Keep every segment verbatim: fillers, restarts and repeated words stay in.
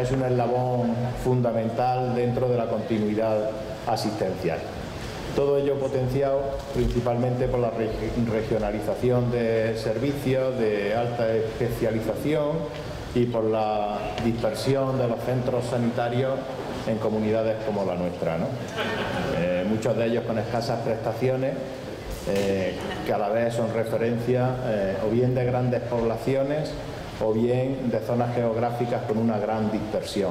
es un eslabón fundamental dentro de la continuidad asistencial. Todo ello potenciado principalmente por la regionalización de servicios de alta especialización y por la dispersión de los centros sanitarios en comunidades como la nuestra, ¿no? Eh, muchos de ellos con escasas prestaciones, eh, que a la vez son referencia eh, o bien de grandes poblaciones o bien de zonas geográficas con una gran dispersión.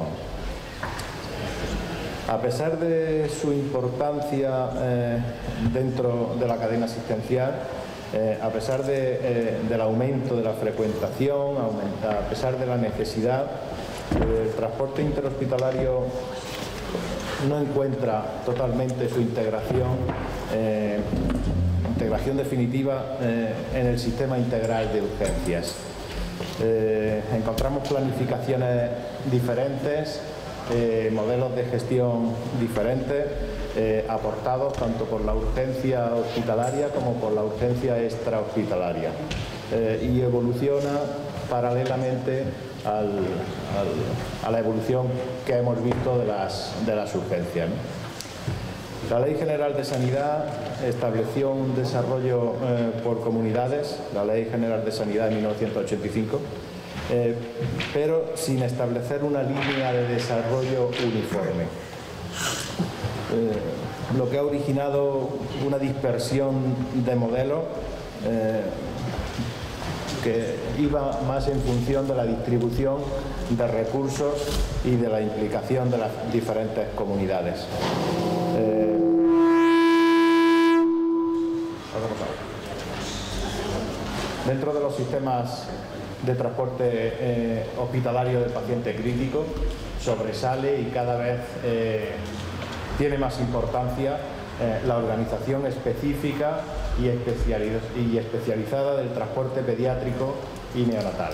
A pesar de su importancia eh, dentro de la cadena asistencial, eh, a pesar de, eh, del aumento de la frecuentación, aumenta, a pesar de la necesidad, el transporte interhospitalario no encuentra totalmente su integración, eh, integración definitiva eh, en el sistema integral de urgencias. Eh, encontramos planificaciones diferentes, Eh, modelos de gestión diferentes, eh, aportados tanto por la urgencia hospitalaria como por la urgencia extrahospitalaria, eh, y evoluciona paralelamente al, al, a la evolución que hemos visto de las, de las urgencias, ¿no? La Ley General de Sanidad estableció un desarrollo eh, por comunidades, la Ley General de Sanidad de mil novecientos ochenta y cinco, Eh, pero sin establecer una línea de desarrollo uniforme, eh, lo que ha originado una dispersión de modelos eh, que iba más en función de la distribución de recursos y de la implicación de las diferentes comunidades. Eh, dentro de los sistemas de transporte eh, hospitalario del paciente crítico sobresale y cada vez eh, tiene más importancia eh, la organización específica y, especializ y especializada del transporte pediátrico y neonatal,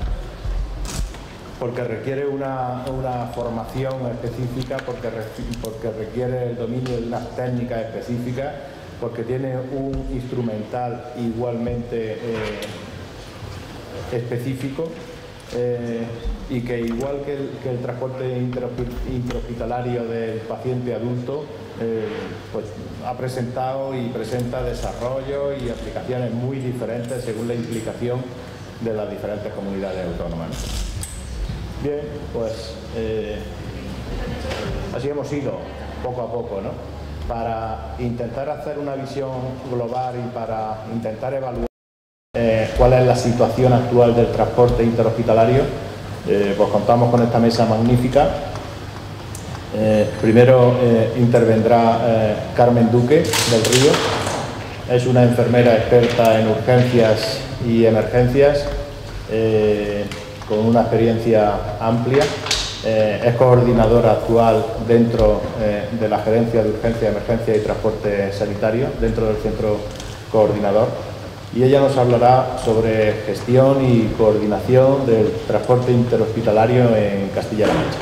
porque requiere una, una formación específica, porque, re porque requiere el dominio de unas técnicas específicas, porque tiene un instrumental igualmente eh, específico, eh, y que igual que el, que el transporte interhospitalario del paciente adulto, eh, pues ha presentado y presenta desarrollos y aplicaciones muy diferentes según la implicación de las diferentes comunidades autónomas. Bien, pues eh, así hemos ido poco a poco, ¿no? Para intentar hacer una visión global y para intentar evaluar Eh, cuál es la situación actual del transporte interhospitalario, eh, pues contamos con esta mesa magnífica. Eh, primero eh, intervendrá eh, Carmen Duque del Río. Es una enfermera experta en urgencias y emergencias, eh, con una experiencia amplia. Eh, es coordinadora actual dentro eh, de la Gerencia de Urgencia, Emergencia y Transporte Sanitario, dentro del Centro Coordinador. Y ella nos hablará sobre gestión y coordinación del transporte interhospitalario en Castilla-La Mancha.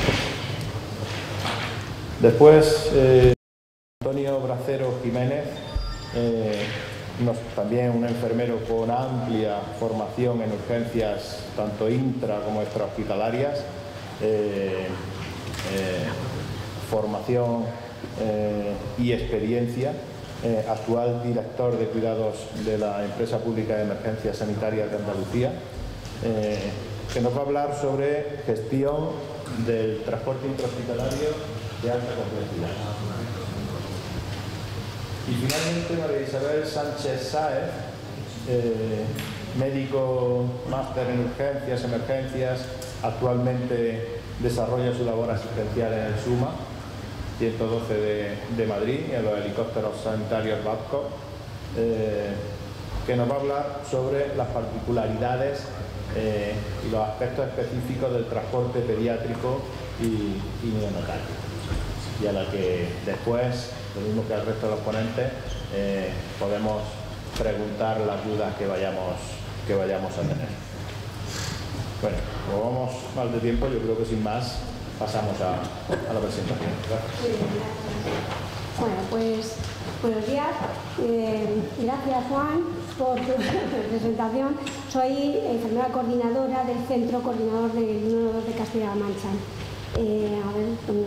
Después, eh, Antonio Bracero Jiménez, eh, nos, también un enfermero con amplia formación en urgencias tanto intra como extrahospitalarias, eh, eh, formación eh, y experiencia. Eh, actual director de cuidados de la Empresa Pública de Emergencias Sanitarias de Andalucía, eh, que nos va a hablar sobre gestión del transporte interhospitalario de alta complejidad. Y finalmente María Isabel Sánchez Sáez, eh, médico máster en urgencias, emergencias, actualmente desarrolla su labor asistencial en el SUMA ciento doce de, de Madrid, en los helicópteros sanitarios Babcock, eh, que nos va a hablar sobre las particularidades eh, y los aspectos específicos del transporte pediátrico y, y neonatal, y a la que después, lo mismo que al resto de los ponentes, eh, podemos preguntar las dudas que vayamos, que vayamos a tener. Bueno, como vamos mal de tiempo, yo creo que sin más pasamos a, a la presentación. Gracias. Bueno, pues buenos días. Eh, gracias, Juan, por tu presentación. Soy enfermera coordinadora del Centro Coordinador del uno dos de Castilla-La Mancha. Eh, a ver, ¿dónde?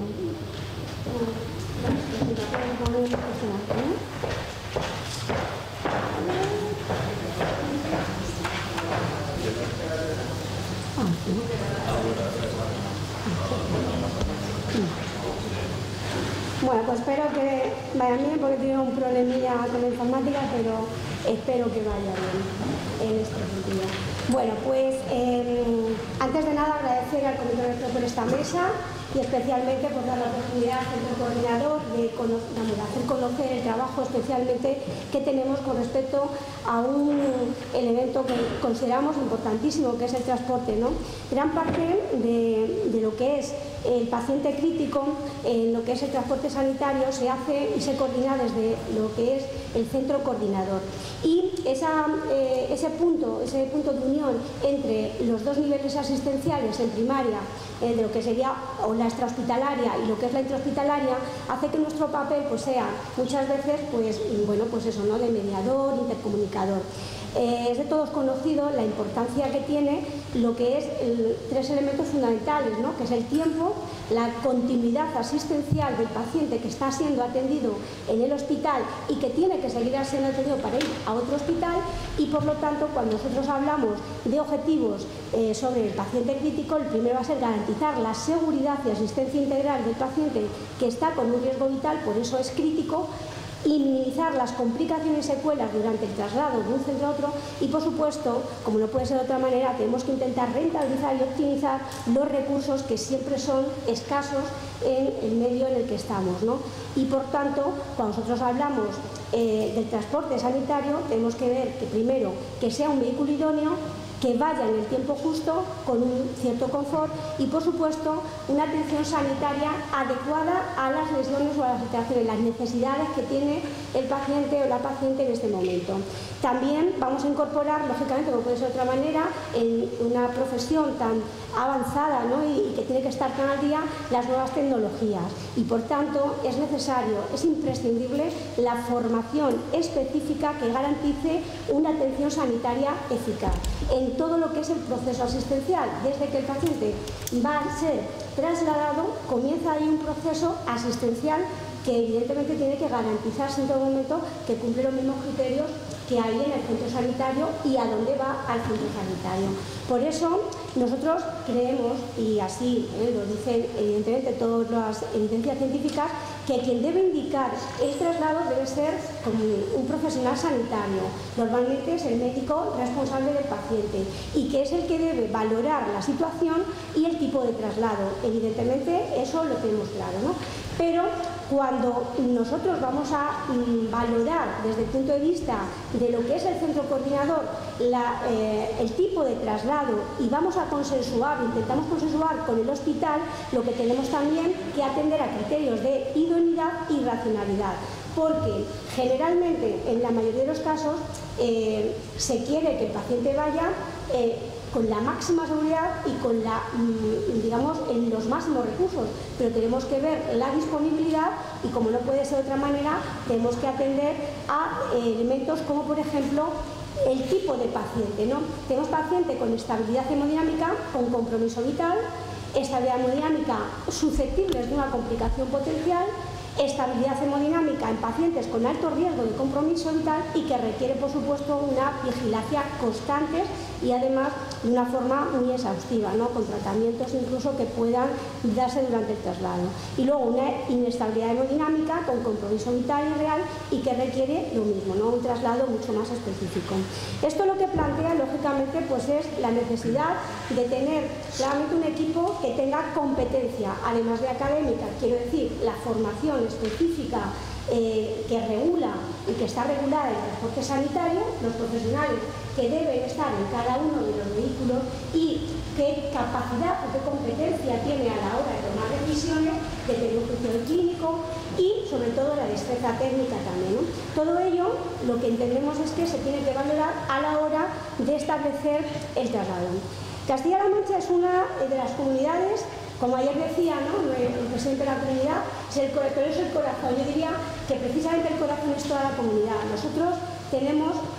Bueno, pues espero que vaya bien, porque tengo un problemilla con la informática, pero espero que vaya bien en este sentido. Bueno, pues eh, antes de nada agradecer al Comité Rector por esta mesa y especialmente por dar la oportunidad al Centro Coordinador de, de hacer conocer el trabajo especialmente que tenemos con respecto a un elemento que consideramos importantísimo, que es el transporte, ¿no? Gran parte de, de lo que es el paciente crítico, en lo que es el transporte sanitario, se hace y se coordina desde lo que es el centro coordinador. Y esa, eh, ese, punto, ese punto de unión entre los dos niveles asistenciales en primaria, eh, de lo que sería o la extrahospitalaria y lo que es la intrahospitalaria, hace que nuestro papel pues, sea muchas veces pues, bueno, pues eso, ¿no? de mediador, intercomunicador. Eh, es de todos conocido la importancia que tiene lo que es el, tres elementos fundamentales, ¿no? que es el tiempo, la continuidad asistencial del paciente que está siendo atendido en el hospital y que tiene que seguir siendo atendido para ir a otro hospital, y por lo tanto cuando nosotros hablamos de objetivos eh, sobre el paciente crítico, el primero va a ser garantizar la seguridad y asistencia integral del paciente que está con un riesgo vital, por eso es crítico, y minimizar las complicaciones y secuelas durante el traslado de un centro a otro, y por supuesto, como no puede ser de otra manera, tenemos que intentar rentabilizar y optimizar los recursos que siempre son escasos en el medio en el que estamos, ¿no? Y por tanto, cuando nosotros hablamos eh, del transporte sanitario, tenemos que ver que primero que sea un vehículo idóneo, que vaya en el tiempo justo, con un cierto confort y, por supuesto, una atención sanitaria adecuada a las lesiones o a las alteraciones, las necesidades que tiene el paciente o la paciente en este momento. También vamos a incorporar, lógicamente, como puede ser de otra manera, en una profesión tan avanzada, ¿no? y, y que tiene que estar tan al día, las nuevas tecnologías. Y, por tanto, es necesario, es imprescindible la formación específica que garantice una atención sanitaria eficaz en todo lo que es el proceso asistencial. Desde que el paciente va a ser trasladado, comienza ahí un proceso asistencial que evidentemente tiene que garantizarse en todo momento que cumple los mismos criterios que hay en el centro sanitario y a dónde va al centro sanitario. Por eso nosotros creemos, y así eh, lo dicen evidentemente todas las evidencias científicas, que quien debe indicar el traslado debe ser como un profesional sanitario, normalmente es el médico responsable del paciente, y que es el que debe valorar la situación y el tipo de traslado. Evidentemente eso lo tenemos claro, ¿no? Pero cuando nosotros vamos a mm, valorar desde el punto de vista de lo que es el centro coordinador la, eh, el tipo de traslado, y vamos a consensuar, intentamos consensuar con el hospital, lo que tenemos también que atender a criterios de idoneidad y racionalidad, porque generalmente en la mayoría de los casos eh, se quiere que el paciente vaya eh, con la máxima seguridad y con la, digamos, en los máximos recursos, pero tenemos que ver la disponibilidad y, como no puede ser de otra manera, tenemos que atender a elementos como, por ejemplo, el tipo de paciente, ¿no? Tenemos paciente con estabilidad hemodinámica, con compromiso vital, estabilidad hemodinámica susceptibles de una complicación potencial, estabilidad hemodinámica en pacientes con alto riesgo de compromiso vital y que requiere, por supuesto, una vigilancia constante y además de una forma muy exhaustiva, ¿no? Con tratamientos incluso que puedan darse durante el traslado. Y luego una inestabilidad hemodinámica con compromiso vital y real y que requiere lo mismo, ¿no? Un traslado mucho más específico. Esto lo que plantea, lógicamente, pues es la necesidad de tener claramente un equipo que tenga competencia, además de académica, quiero decir, la formación específica eh, que regula y que está regulada en el transporte sanitario, los profesionales que deben estar en cada uno de los vehículos y qué capacidad o qué competencia tiene a la hora de tomar decisiones, de tener un juicio clínico y sobre todo la destreza técnica también, ¿no? Todo ello lo que entendemos es que se tiene que valorar a la hora de establecer el traslado. Castilla-La Mancha es una de las comunidades, como ayer decía, ¿no? el presidente de la comunidad, es el, pero es el corazón. Yo diría que precisamente el corazón es toda la comunidad. Nosotros tenemos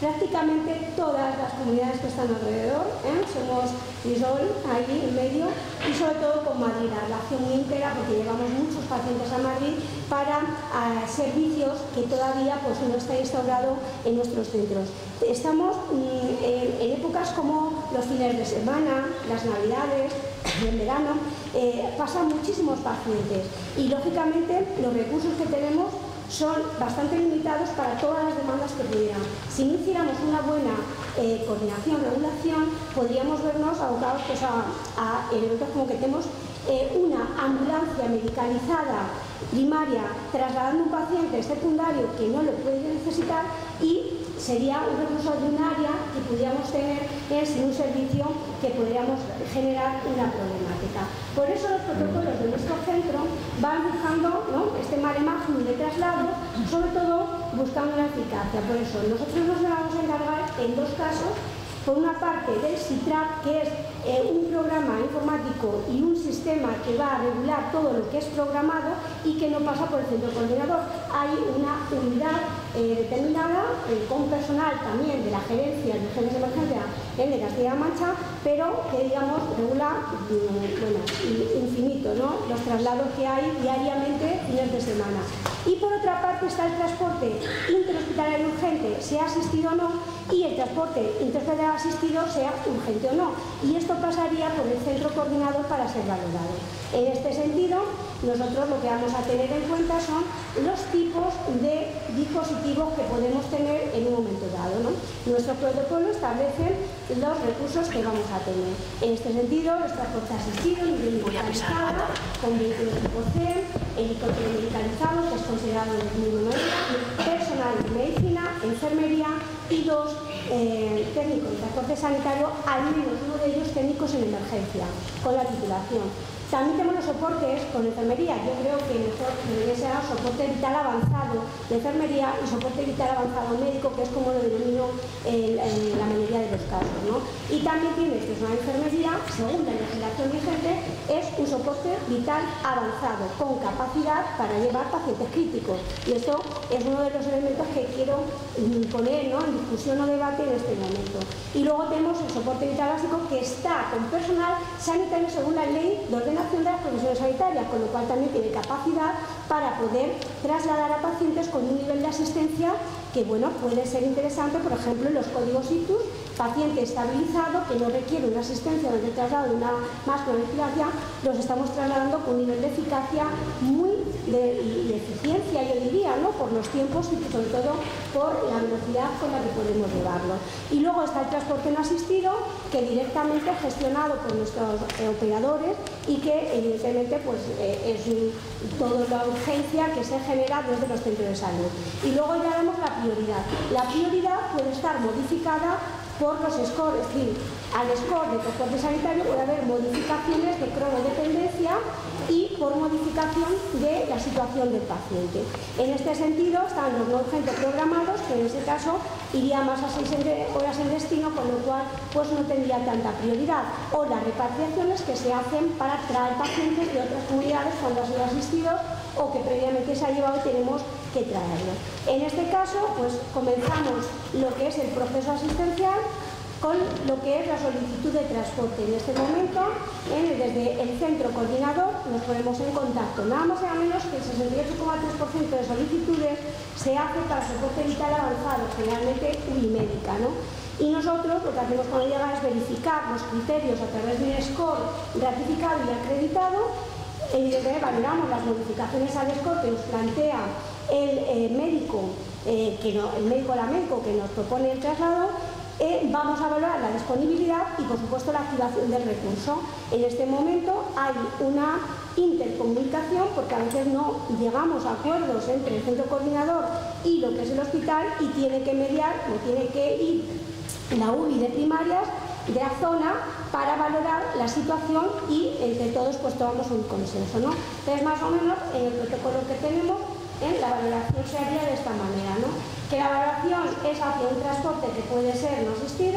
prácticamente todas las comunidades que están alrededor, ¿eh? Somos Frisol ahí en medio, y sobre todo con Madrid, la relación muy íntegra, porque llevamos muchos pacientes a Madrid para uh, servicios que todavía pues, no está instaurado en nuestros centros. Estamos mm, en, en épocas como los fines de semana, las navidades, el verano, eh, pasan muchísimos pacientes y lógicamente los recursos que tenemos son bastante limitados para todas las demandas que pudieran. Si no hiciéramos una buena eh, coordinación, regulación, podríamos vernos abocados pues, a, a elementos como que tenemos eh, una ambulancia medicalizada primaria trasladando un paciente secundario que no lo puede necesitar y sería un recurso de un área que pudiéramos tener en sin un servicio que podríamos generar una problemática. Por eso los protocolos de nuestro centro van buscando, ¿no?, este mare magnum de traslado, sobre todo buscando la eficacia. Por eso nosotros nos vamos a encargar en dos casos. Por una parte del SITRAP, que es eh, un programa informático y un sistema que va a regular todo lo que es programado y que no pasa por el centro coordinador. Hay una unidad eh, determinada, eh, con personal también de la gerencia de urgencias de emergencia en de Castilla-La Mancha, pero que digamos regula mm, bueno, infinito, ¿no?, los traslados que hay diariamente fines de semana. Y por otra parte está el transporte interhospitalario urgente, sea asistido o no, y el transporte interhospitalario asistido sea urgente o no. Y esto pasaría por el centro coordinador para ser valorado. En este sentido, nosotros lo que vamos a tener en cuenta son los tipos de dispositivos que podemos tener en un momento dado, ¿no? Nuestro protocolo establece los recursos que vamos a tener. En este sentido, los transportes asistidos, medicalizados, con vehículos tipo C, helicóptero medicalizado, que es considerado en el mismo medida, personal de medicina, enfermería y dos eh, técnicos de transporte sanitario, al menos uno de ellos técnicos en emergencia, con la titulación. También tenemos los soportes con enfermería. Yo creo que mejor debería ser soporte vital avanzado de enfermería y soporte vital avanzado médico, que es como lo denomino en, en la mayoría de los casos, ¿no? Y también tiene que es una enfermería, según la legislación vigente, es un soporte vital avanzado con capacidad para llevar pacientes críticos. Y esto es uno de los elementos que quiero poner, ¿no?, en discusión o debate en este momento. Y luego tenemos el soporte vital básico, que está con personal sanitario según la ley de ordenación de las profesiones sanitarias, con lo cual también tiene capacidad para poder trasladar a pacientes con un nivel de asistencia que, bueno, puede ser interesante, por ejemplo, en los códigos ictus, paciente estabilizado que no requiere una asistencia de traslado de una más cronofilacia, los estamos trasladando con un nivel de eficacia muy de, de eficiencia, yo diría, ¿no?, por los tiempos y sobre todo por la velocidad con la que podemos llevarlo. Y luego está el transporte no asistido, que directamente es gestionado por nuestros eh, operadores y que evidentemente pues, eh, es un, toda la urgencia que se genera desde los centros de salud. Y luego ya vemos la prioridad. La prioridad puede estar modificada por los scores, es decir, al score de transporte sanitario puede haber modificaciones de cronodependencia y por modificación de la situación del paciente. En este sentido están los no urgentes programados, que en este caso iría más a seis horas en destino, con lo cual pues no tendría tanta prioridad. O las repatriaciones que se hacen para traer pacientes de otras comunidades cuando han sido asistidos o que previamente se ha llevado y tenemos que traerlo. En este caso, pues comenzamos lo que es el proceso asistencial con lo que es la solicitud de transporte. En este momento, eh, desde el centro coordinador, nos ponemos en contacto. Nada más y nada menos que el sesenta y ocho coma tres por ciento de solicitudes se hace para soporte vital avanzado, generalmente unimédica, ¿no? Y nosotros lo que hacemos cuando llega es verificar los criterios a través de un score ratificado y acreditado. Evidentemente valoramos las modificaciones al score que nos plantea el eh, médico, eh, que no, el médico la médico que nos propone el traslado. Eh, vamos a valorar la disponibilidad y por supuesto la activación del recurso. En este momento hay una intercomunicación porque a veces no llegamos a acuerdos entre el centro coordinador y lo que es el hospital y tiene que mediar o tiene que ir la U B I de primarias de la zona para valorar la situación y entre todos pues tomamos un consenso, ¿no? Entonces más o menos en el protocolo que tenemos ¿eh? la valoración se haría de esta manera, ¿no? Que la valoración es hacia un transporte que puede ser no asistido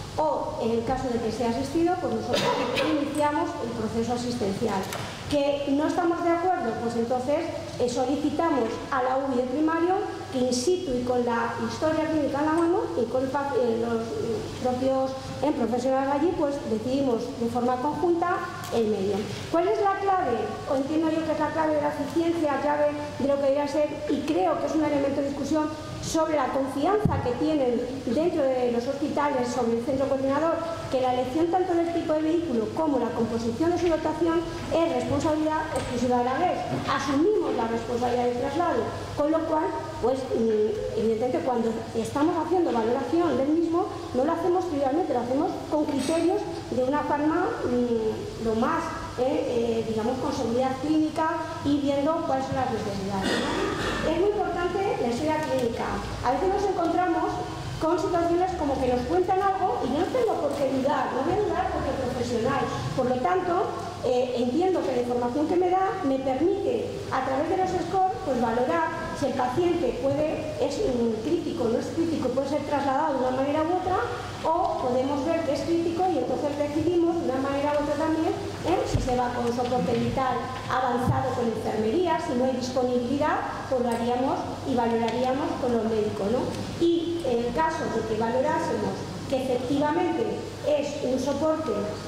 o en el caso de que sea asistido pues nosotros iniciamos el proceso asistencial. Que no estamos de acuerdo, pues entonces eh, solicitamos a la U B I de primario que in situ y con la historia clínica en la mano y con eh, los propios eh, profesionales allí, pues decidimos de forma conjunta el medio. ¿Cuál es la clave? O entiendo yo que es la clave de la eficiencia, clave de lo que debería ser, y creo que es un elemento de discusión sobre la confianza que tienen dentro de los hospitales sobre el centro coordinador, que la elección tanto del tipo de vehículo como la composición de su dotación es responsabilidad exclusiva de la red. Asumimos la responsabilidad del traslado, con lo cual, pues evidentemente cuando estamos haciendo valoración del mismo, no lo hacemos trivialmente, lo hacemos con criterios de una forma mmm, lo más Eh, eh, digamos, con seguridad clínica y viendo cuáles son las necesidades, ¿no? Es muy importante la historia clínica. A veces nos encontramos con situaciones como que nos cuentan algo y yo no tengo por qué dudar, no voy a dudar porque es profesional. Por lo tanto, eh, entiendo que la información que me da me permite, a través de los scores, pues valorar si el paciente puede, es um, crítico, no es crítico, puede ser trasladado de una manera u otra, o podemos ver que es crítico y entonces decidimos de una manera u otra también ¿eh? si se va con soporte vital avanzado con enfermería, si no hay disponibilidad, pues lo haríamos y valoraríamos con los médicos, ¿no? Y en el caso de que valorásemos que efectivamente es un soporte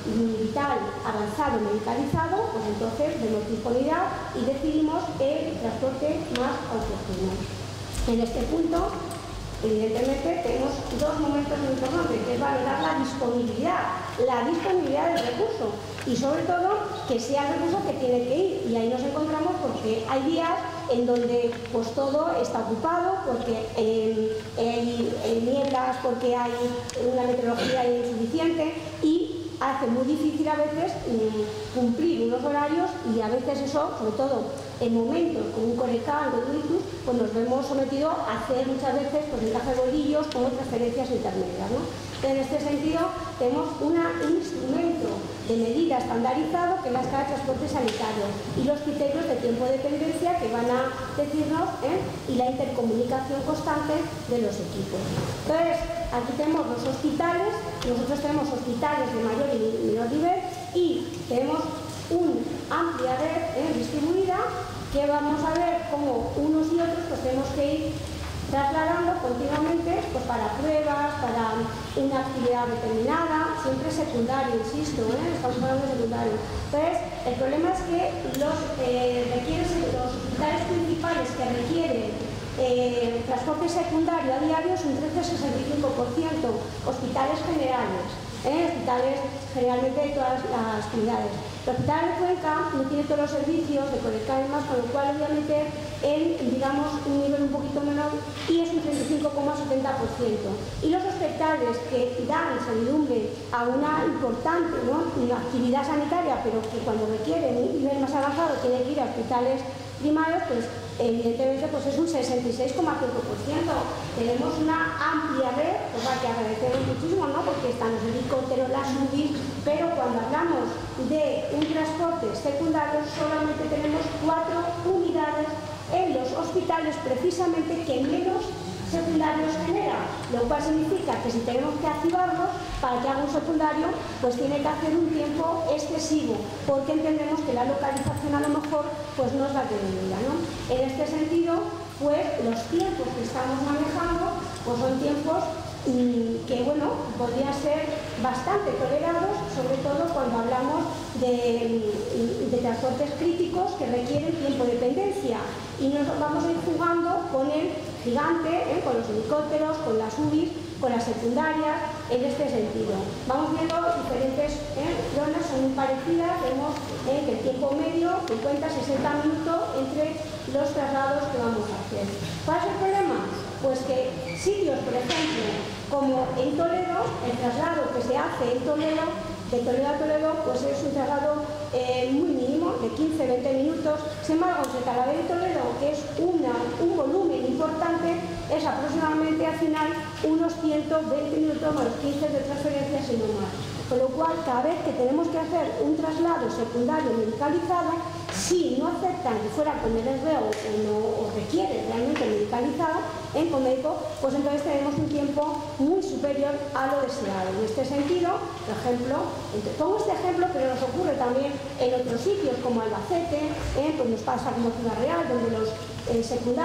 vital avanzado medicalizado, pues entonces vemos disponibilidad y decidimos el transporte más oportuno. En este punto, evidentemente, tenemos dos momentos muy importantes, que es valorar la disponibilidad, la disponibilidad del recurso y sobre todo que sea el recurso que tiene que ir. Y ahí nos encontramos porque hay días en donde pues todo está ocupado, porque eh, hay, hay nieblas, porque hay una meteorología insuficiente y hace muy difícil a veces mm, cumplir unos horarios y a veces eso, sobre todo en momentos como un corecán o un ictus, pues nos vemos sometidos a hacer muchas veces pues, encaje de bolillos como transferencias intermedias, ¿no? En este sentido, tenemos un instrumento de medida estandarizado que es la escala de transporte sanitario y los criterios de tiempo de dependencia que van a decirnos ¿eh? y la intercomunicación constante de los equipos. Entonces, aquí tenemos los hospitales, nosotros tenemos hospitales de mayor y menor nivel y tenemos una amplia red ¿eh? distribuida que vamos a ver cómo unos y otros pues tenemos que ir trasladando continuamente pues, para pruebas, para una actividad determinada, siempre secundario, insisto, ¿eh? estamos hablando de secundario. Entonces, el problema es que los, eh, requieren, los hospitales principales que requieren eh, transporte secundario a diario son trece coma sesenta y cinco por ciento, hospitales generales, ¿eh? hospitales generalmente de todas las comunidades. El hospital de Cuenca no tiene todos los servicios de Codeca y demás, con lo cual obviamente en, digamos, un nivel un poquito menor y es un treinta y cinco coma setenta por ciento. Y los hospitales que dan servidumbre a una importante ¿no? una actividad sanitaria, pero que cuando requieren un nivel más avanzado tienen que ir a hospitales primarios, pues evidentemente pues es un sesenta y seis coma cinco por ciento. Tenemos una amplia red, cosa que agradecemos muchísimo, ¿no? porque están los helicópteros, las U B I, pero cuando hablamos de un transporte secundario solamente tenemos cuatro unidades en los hospitales precisamente que menos secundarios genera, lo cual significa que si tenemos que activarlos para que haga un secundario, pues tiene que hacer un tiempo excesivo, porque entendemos que la localización a lo mejor pues no es la que debería, ¿no? En este sentido, pues los tiempos que estamos manejando pues son tiempos mmm, que, bueno, podrían ser bastante tolerados, sobre todo cuando hablamos de, de transportes críticos que requieren tiempo de dependencia y nos vamos a ir jugando con el gigante, ¿eh? con los helicópteros, con las U B I, con las secundarias, en este sentido. Vamos viendo diferentes ¿eh? zonas, son muy parecidas, vemos ¿eh? que el tiempo medio, cincuenta a sesenta minutos entre los traslados que vamos a hacer. ¿Cuál es el problema? Pues que sitios, por ejemplo, como en Toledo, el traslado que se hace en Toledo, de Toledo a Toledo, pues es un traslado eh, muy mínimo, de quince a veinte minutos. Sin embargo, entre Talavera y Toledo, que es una, un volumen importante, es aproximadamente al final unos ciento veinte minutos más los quince de transferencia, si no más. Con lo cual, cada vez que tenemos que hacer un traslado secundario medicalizado, si no aceptan que fuera con el S B O o, no, o requiere realmente medicalizado en Comédico, pues entonces tenemos un tiempo muy superior a lo deseado. En este sentido, por ejemplo, pongo este ejemplo, pero nos ocurre también en otros sitios como Albacete, eh, pues nos pasa como Ciudad Real, donde los eh, secundarios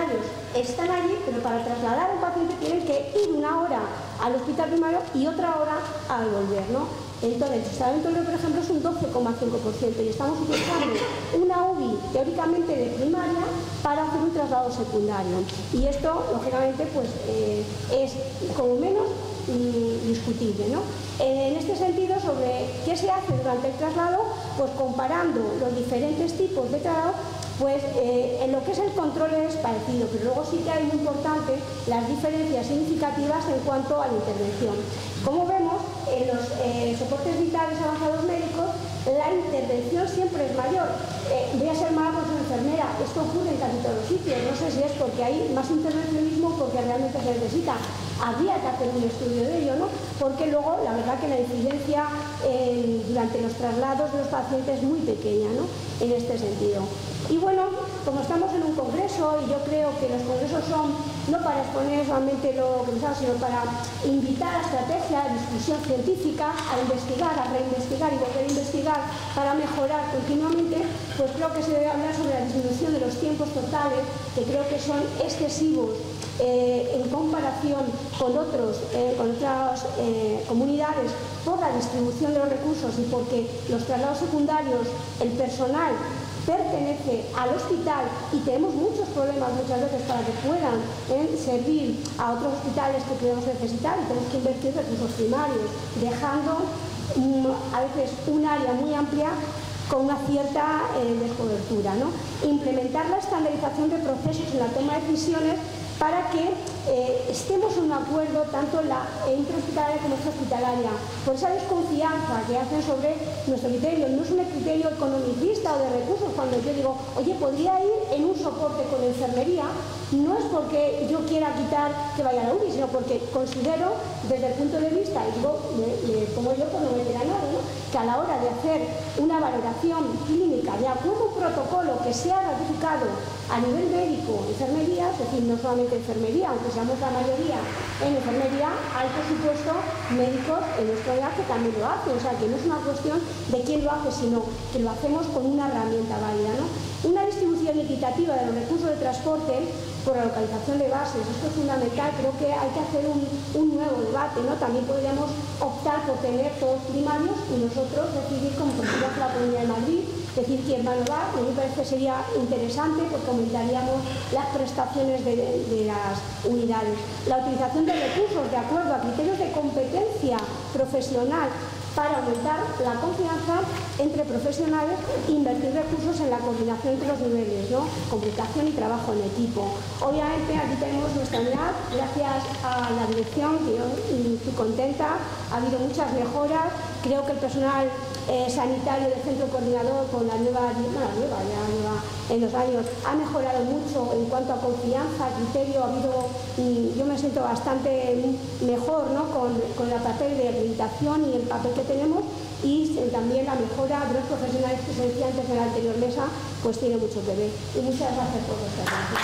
están allí, pero para trasladar a un paciente tienen que ir una hora al hospital primario y otra hora al volver, ¿no? Entonces, el tratamiento, por ejemplo, es un doce coma cinco por ciento y estamos utilizando una U B I teóricamente de primaria para hacer un traslado secundario. Y esto, lógicamente, pues eh, es como menos mm, discutible, ¿no? En este sentido, sobre qué se hace durante el traslado, pues comparando los diferentes tipos de traslado, pues eh, en lo que es el control es parecido, pero luego sí que hay muy importante las diferencias significativas en cuanto a la intervención. Como vemos, en los eh, soportes vitales avanzados médicos, la intervención siempre es mayor. Eh, voy a ser mala por ser enfermera, esto ocurre en casi todos los sitios, no sé si es porque hay más intervencionismo o porque realmente se necesita. Habría que hacer un estudio de ello, ¿no? Porque luego, la verdad que la incidencia eh, durante los traslados de los pacientes es muy pequeña, ¿no? En este sentido. Y bueno, como estamos en un congreso, y yo creo que los congresos son no para exponer solamente lo que pensamos, sino para invitar a estrategia, a discusión científica, a investigar, a reinvestigar y volver a investigar para mejorar continuamente, pues creo que se debe hablar sobre la disminución de los tiempos totales, que creo que son excesivos eh, en comparación con, otros, eh, con otras eh, comunidades, por la distribución de los recursos y porque los traslados secundarios, el personal pertenece al hospital y tenemos muchos problemas muchas veces para que puedan eh, servir a otros hospitales que podemos necesitar y tenemos que invertir recursos primarios, dejando um, a veces un área muy amplia con una cierta eh, descobertura, ¿no? Implementar la estandarización de procesos en la toma de decisiones para que eh, estemos en un acuerdo tanto en la intrahospitalaria como extrahospitalaria, por esa desconfianza que hacen sobre nuestro criterio. No es un criterio economicista o de recursos. Cuando yo digo, oye, podría ir en un soporte con enfermería, no es porque yo quiera quitar que vaya a la U B I, sino porque considero, desde el punto de vista, y digo, le, le pongo yo como veterinario, ¿no?, que a la hora de hacer una valoración clínica de acuerdo a un protocolo que sea ratificado a nivel médico, enfermería, es decir, no solamente enfermería, aunque seamos la mayoría en enfermería, hay por supuesto médicos en nuestra edad que también lo hacen, o sea que no es una cuestión de quién lo hace, sino que lo hacemos con una herramienta válida, ¿no? Una distribución equitativa de los recursos de transporte por la localización de bases, esto es fundamental, creo que hay que hacer un, un nuevo debate, ¿no? También podríamos optar por tener todos primarios y nosotros decidir, como por ejemplo la Comunidad de Madrid, decir quién va a no va. A mí me parece que sería interesante porque aumentaríamos las prestaciones de, de, de las unidades. La utilización de recursos de acuerdo a criterios de competencia profesional para aumentar la confianza entre profesionales e invertir recursos en la coordinación entre los niveles, ¿no? Comunicación y trabajo en equipo. Obviamente aquí tenemos nuestra unidad, gracias a la dirección, que yo estoy contenta, ha habido muchas mejoras. Creo que el personal eh, sanitario del centro coordinador con la nueva, bueno, la nueva, ya nueva en los años, ha mejorado mucho en cuanto a confianza, criterio. Ha habido, yo me siento bastante mejor, ¿no?, con, con el papel de acreditación y el papel que tenemos, y también la mejora de los profesionales que se decía antes en la anterior mesa, pues tiene mucho que ver. Y muchas gracias por vuestra atención.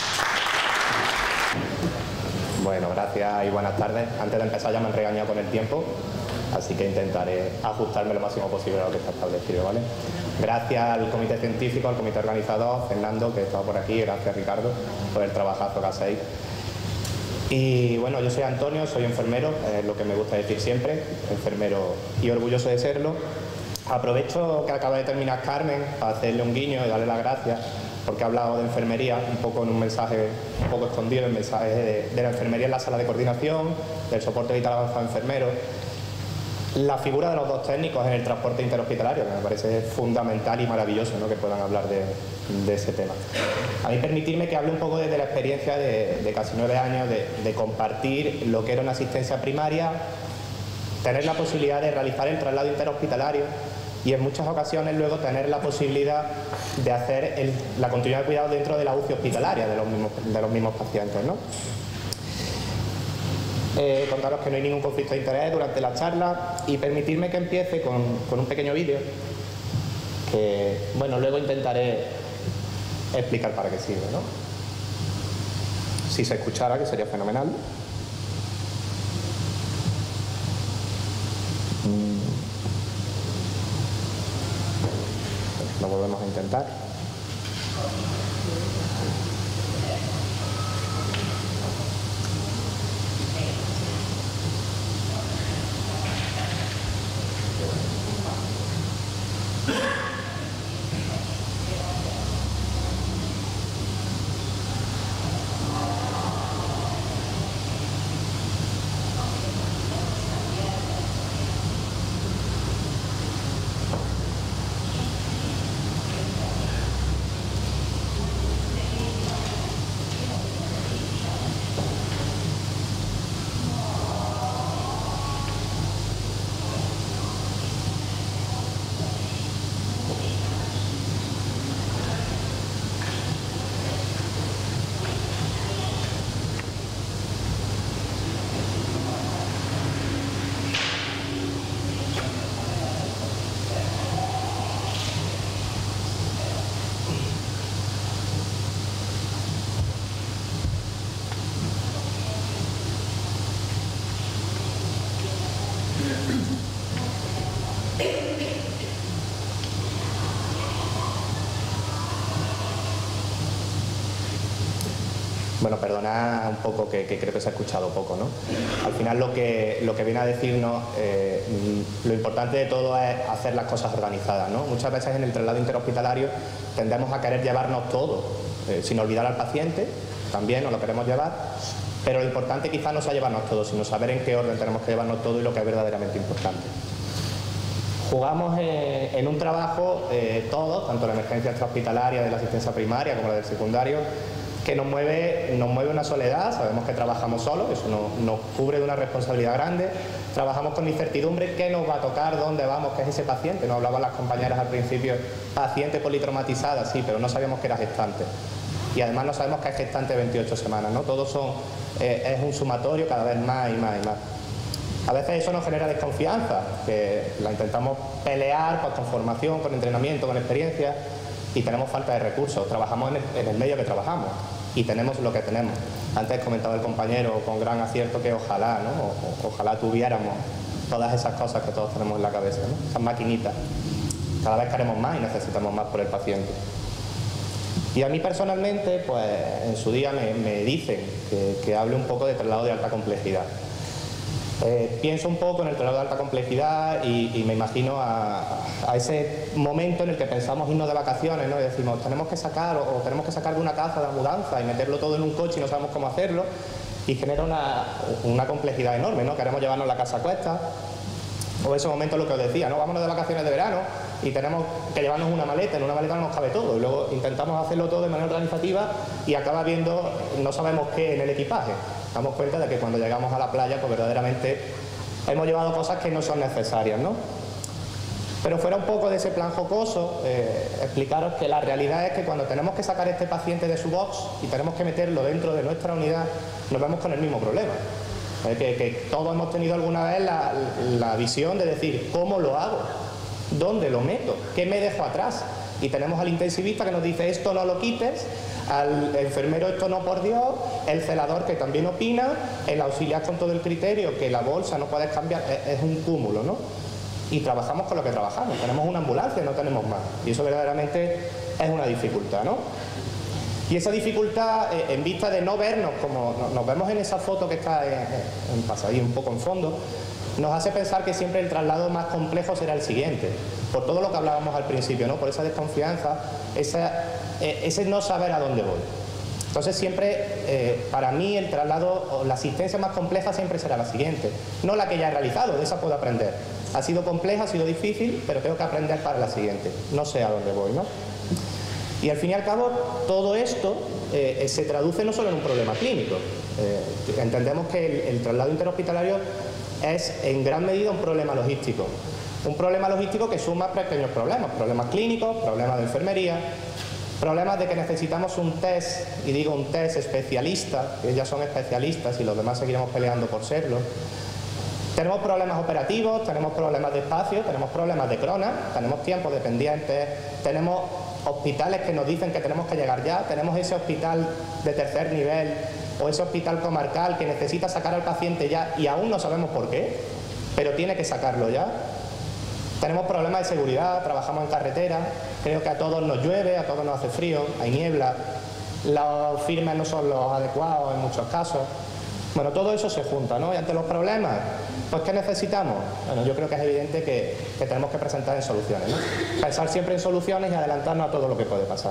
Bueno, gracias y buenas tardes. Antes de empezar ya me han regañado con el tiempo, así que intentaré ajustarme lo máximo posible a lo que está establecido, ¿vale? Gracias al comité científico, al comité organizador, Fernando, que está por aquí, gracias Ricardo por el trabajazo que hacéis. Y bueno, yo soy Antonio, soy enfermero, es lo que me gusta decir siempre, enfermero y orgulloso de serlo. Aprovecho que acaba de terminar Carmen para hacerle un guiño y darle las gracias, porque ha hablado de enfermería, un poco en un mensaje un poco escondido, el mensaje de, de la enfermería en la sala de coordinación, del soporte vital avanzado enfermero. La figura de los dos técnicos en el transporte interhospitalario, que me parece fundamental y maravilloso, ¿no?, que puedan hablar de, de ese tema. A mí permitirme que hable un poco desde la experiencia de, de casi nueve años, de, de compartir lo que era una asistencia primaria, tener la posibilidad de realizar el traslado interhospitalario y en muchas ocasiones luego tener la posibilidad de hacer el, la continuidad de cuidado dentro de la U C I hospitalaria de los mismos, de los mismos pacientes, ¿no? Eh, contaros que no hay ningún conflicto de interés durante la charla y permitirme que empiece con, con un pequeño vídeo que, bueno, luego intentaré explicar para qué sirve, ¿no? Si se escuchara, que sería fenomenal. Mm. Lo volvemos a intentar. Bueno, perdonad un poco que, que creo que se ha escuchado poco, ¿no? Al final lo que, lo que viene a decirnos, eh, lo importante de todo es hacer las cosas organizadas, ¿no? Muchas veces en el traslado interhospitalario tendemos a querer llevarnos todo, eh, sin olvidar al paciente, también nos lo queremos llevar, pero lo importante quizás no sea llevarnos todo, sino saber en qué orden tenemos que llevarnos todo y lo que es verdaderamente importante. Jugamos eh, en un trabajo eh, todos, tanto la emergencia extrahospitalaria de la asistencia primaria como la del secundario, que nos mueve, nos mueve una soledad. Sabemos que trabajamos solos, eso nos, nos cubre de una responsabilidad grande. Trabajamos con incertidumbre, qué nos va a tocar, dónde vamos, qué es ese paciente. Nos hablaban las compañeras al principio, paciente politraumatizada, sí, pero no sabíamos que era gestante. Y además no sabemos que es gestante veintiocho semanas, ¿no? Todos son, eh, es un sumatorio cada vez más y más y más. A veces eso nos genera desconfianza, que la intentamos pelear pues, con formación, con entrenamiento, con experiencia, y tenemos falta de recursos. Trabajamos en el, en el medio que trabajamos y tenemos lo que tenemos. Antes comentaba el compañero con gran acierto que ojalá, ¿no? O, ojalá tuviéramos todas esas cosas que todos tenemos en la cabeza, ¿no? Esas maquinitas. Cada vez queremos más y necesitamos más por el paciente. Y a mí personalmente, pues en su día me, me dicen que, que hable un poco de traslado de alta complejidad. Eh, pienso un poco en el traslado de alta complejidad y, y me imagino a, a ese momento en el que pensamos irnos de vacaciones, ¿no? Y decimos, tenemos que sacar o, o tenemos que sacar de una casa de mudanza y meterlo todo en un coche y no sabemos cómo hacerlo, y genera una, una complejidad enorme, ¿no? Queremos llevarnos la casa a cuestas, o ese momento lo que os decía, ¿no? Vámonos de vacaciones de verano y tenemos que llevarnos una maleta, en una maleta no nos cabe todo, y luego intentamos hacerlo todo de manera organizativa y acaba viendo, no sabemos qué en el equipaje. Damos cuenta de que cuando llegamos a la playa, pues verdaderamente hemos llevado cosas que no son necesarias, ¿no? Pero fuera un poco de ese plan jocoso, eh, explicaros que la realidad es que cuando tenemos que sacar a este paciente de su box y tenemos que meterlo dentro de nuestra unidad, nos vemos con el mismo problema. Eh, que, que todos hemos tenido alguna vez la, la visión de decir, ¿cómo lo hago? ¿Dónde lo meto? ¿Qué me dejo atrás? Y tenemos al intensivista que nos dice, esto no lo quites, al enfermero esto no por Dios, el celador que también opina, el auxiliar con todo el criterio que la bolsa no puedes cambiar, es, es un cúmulo, ¿no? Y trabajamos con lo que trabajamos, tenemos una ambulancia, no tenemos más, y eso verdaderamente es una dificultad, ¿no? Y esa dificultad, eh, en vista de no vernos como no, nos vemos en esa foto que está en, en pasadilla un poco en fondo, nos hace pensar que siempre el traslado más complejo será el siguiente, por todo lo que hablábamos al principio, ¿no? Por esa desconfianza, esa, eh, ese no saber a dónde voy. Entonces siempre, eh, para mí, el traslado o la asistencia más compleja siempre será la siguiente, no la que ya he realizado, de esa puedo aprender. Ha sido compleja, ha sido difícil, pero tengo que aprender para la siguiente, no sé a dónde voy, ¿no? Y al fin y al cabo, todo esto eh, se traduce no solo en un problema clínico. Eh, entendemos que el, el traslado interhospitalario es en gran medida un problema logístico. Un problema logístico que suma pequeños problemas, problemas clínicos, problemas de enfermería, problemas de que necesitamos un test, y digo un test especialista, que ya son especialistas y los demás seguiremos peleando por serlo. Tenemos problemas operativos, tenemos problemas de espacio, tenemos problemas de crona, tenemos tiempos dependientes, tenemos hospitales que nos dicen que tenemos que llegar ya, tenemos ese hospital de tercer nivel o ese hospital comarcal que necesita sacar al paciente ya y aún no sabemos por qué, pero tiene que sacarlo ya. Tenemos problemas de seguridad, trabajamos en carretera, creo que a todos nos llueve, a todos nos hace frío, hay niebla, los firmes no son los adecuados en muchos casos. Bueno, todo eso se junta, ¿no? Y ante los problemas, pues ¿qué necesitamos? Bueno, yo creo que es evidente que, que tenemos que presentar en soluciones, ¿no? Pensar siempre en soluciones y adelantarnos a todo lo que puede pasar.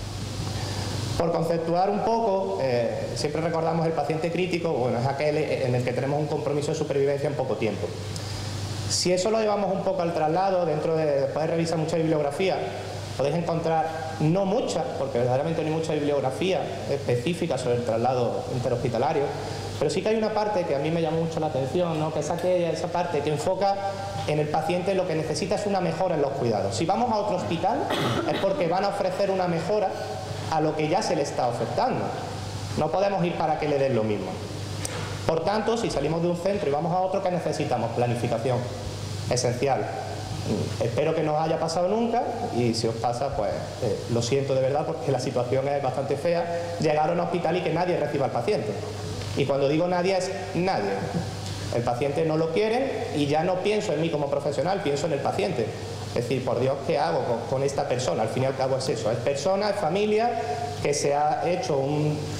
Por conceptuar un poco, eh, siempre recordamos el paciente crítico, bueno, es aquel en el que tenemos un compromiso de supervivencia en poco tiempo. Si eso lo llevamos un poco al traslado, dentro de, después de revisar mucha bibliografía, podéis encontrar, no mucha, porque verdaderamente no hay mucha bibliografía específica sobre el traslado interhospitalario, pero sí que hay una parte que a mí me llama mucho la atención, ¿no? Que es aquella, esa parte que enfoca en el paciente lo que necesita es una mejora en los cuidados. Si vamos a otro hospital es porque van a ofrecer una mejora a lo que ya se le está ofertando. No podemos ir para que le den lo mismo. Por tanto, si salimos de un centro y vamos a otro, ¿qué necesitamos? Planificación, esencial. Espero que no os haya pasado nunca y si os pasa, pues eh, lo siento de verdad porque la situación es bastante fea. Llegar a un hospital y que nadie reciba al paciente. Y cuando digo nadie es nadie. El paciente no lo quiere y ya no pienso en mí como profesional, pienso en el paciente. Es decir, por Dios, ¿qué hago con, con esta persona? Al fin y al cabo es eso, es persona, es familia, que se ha hecho un,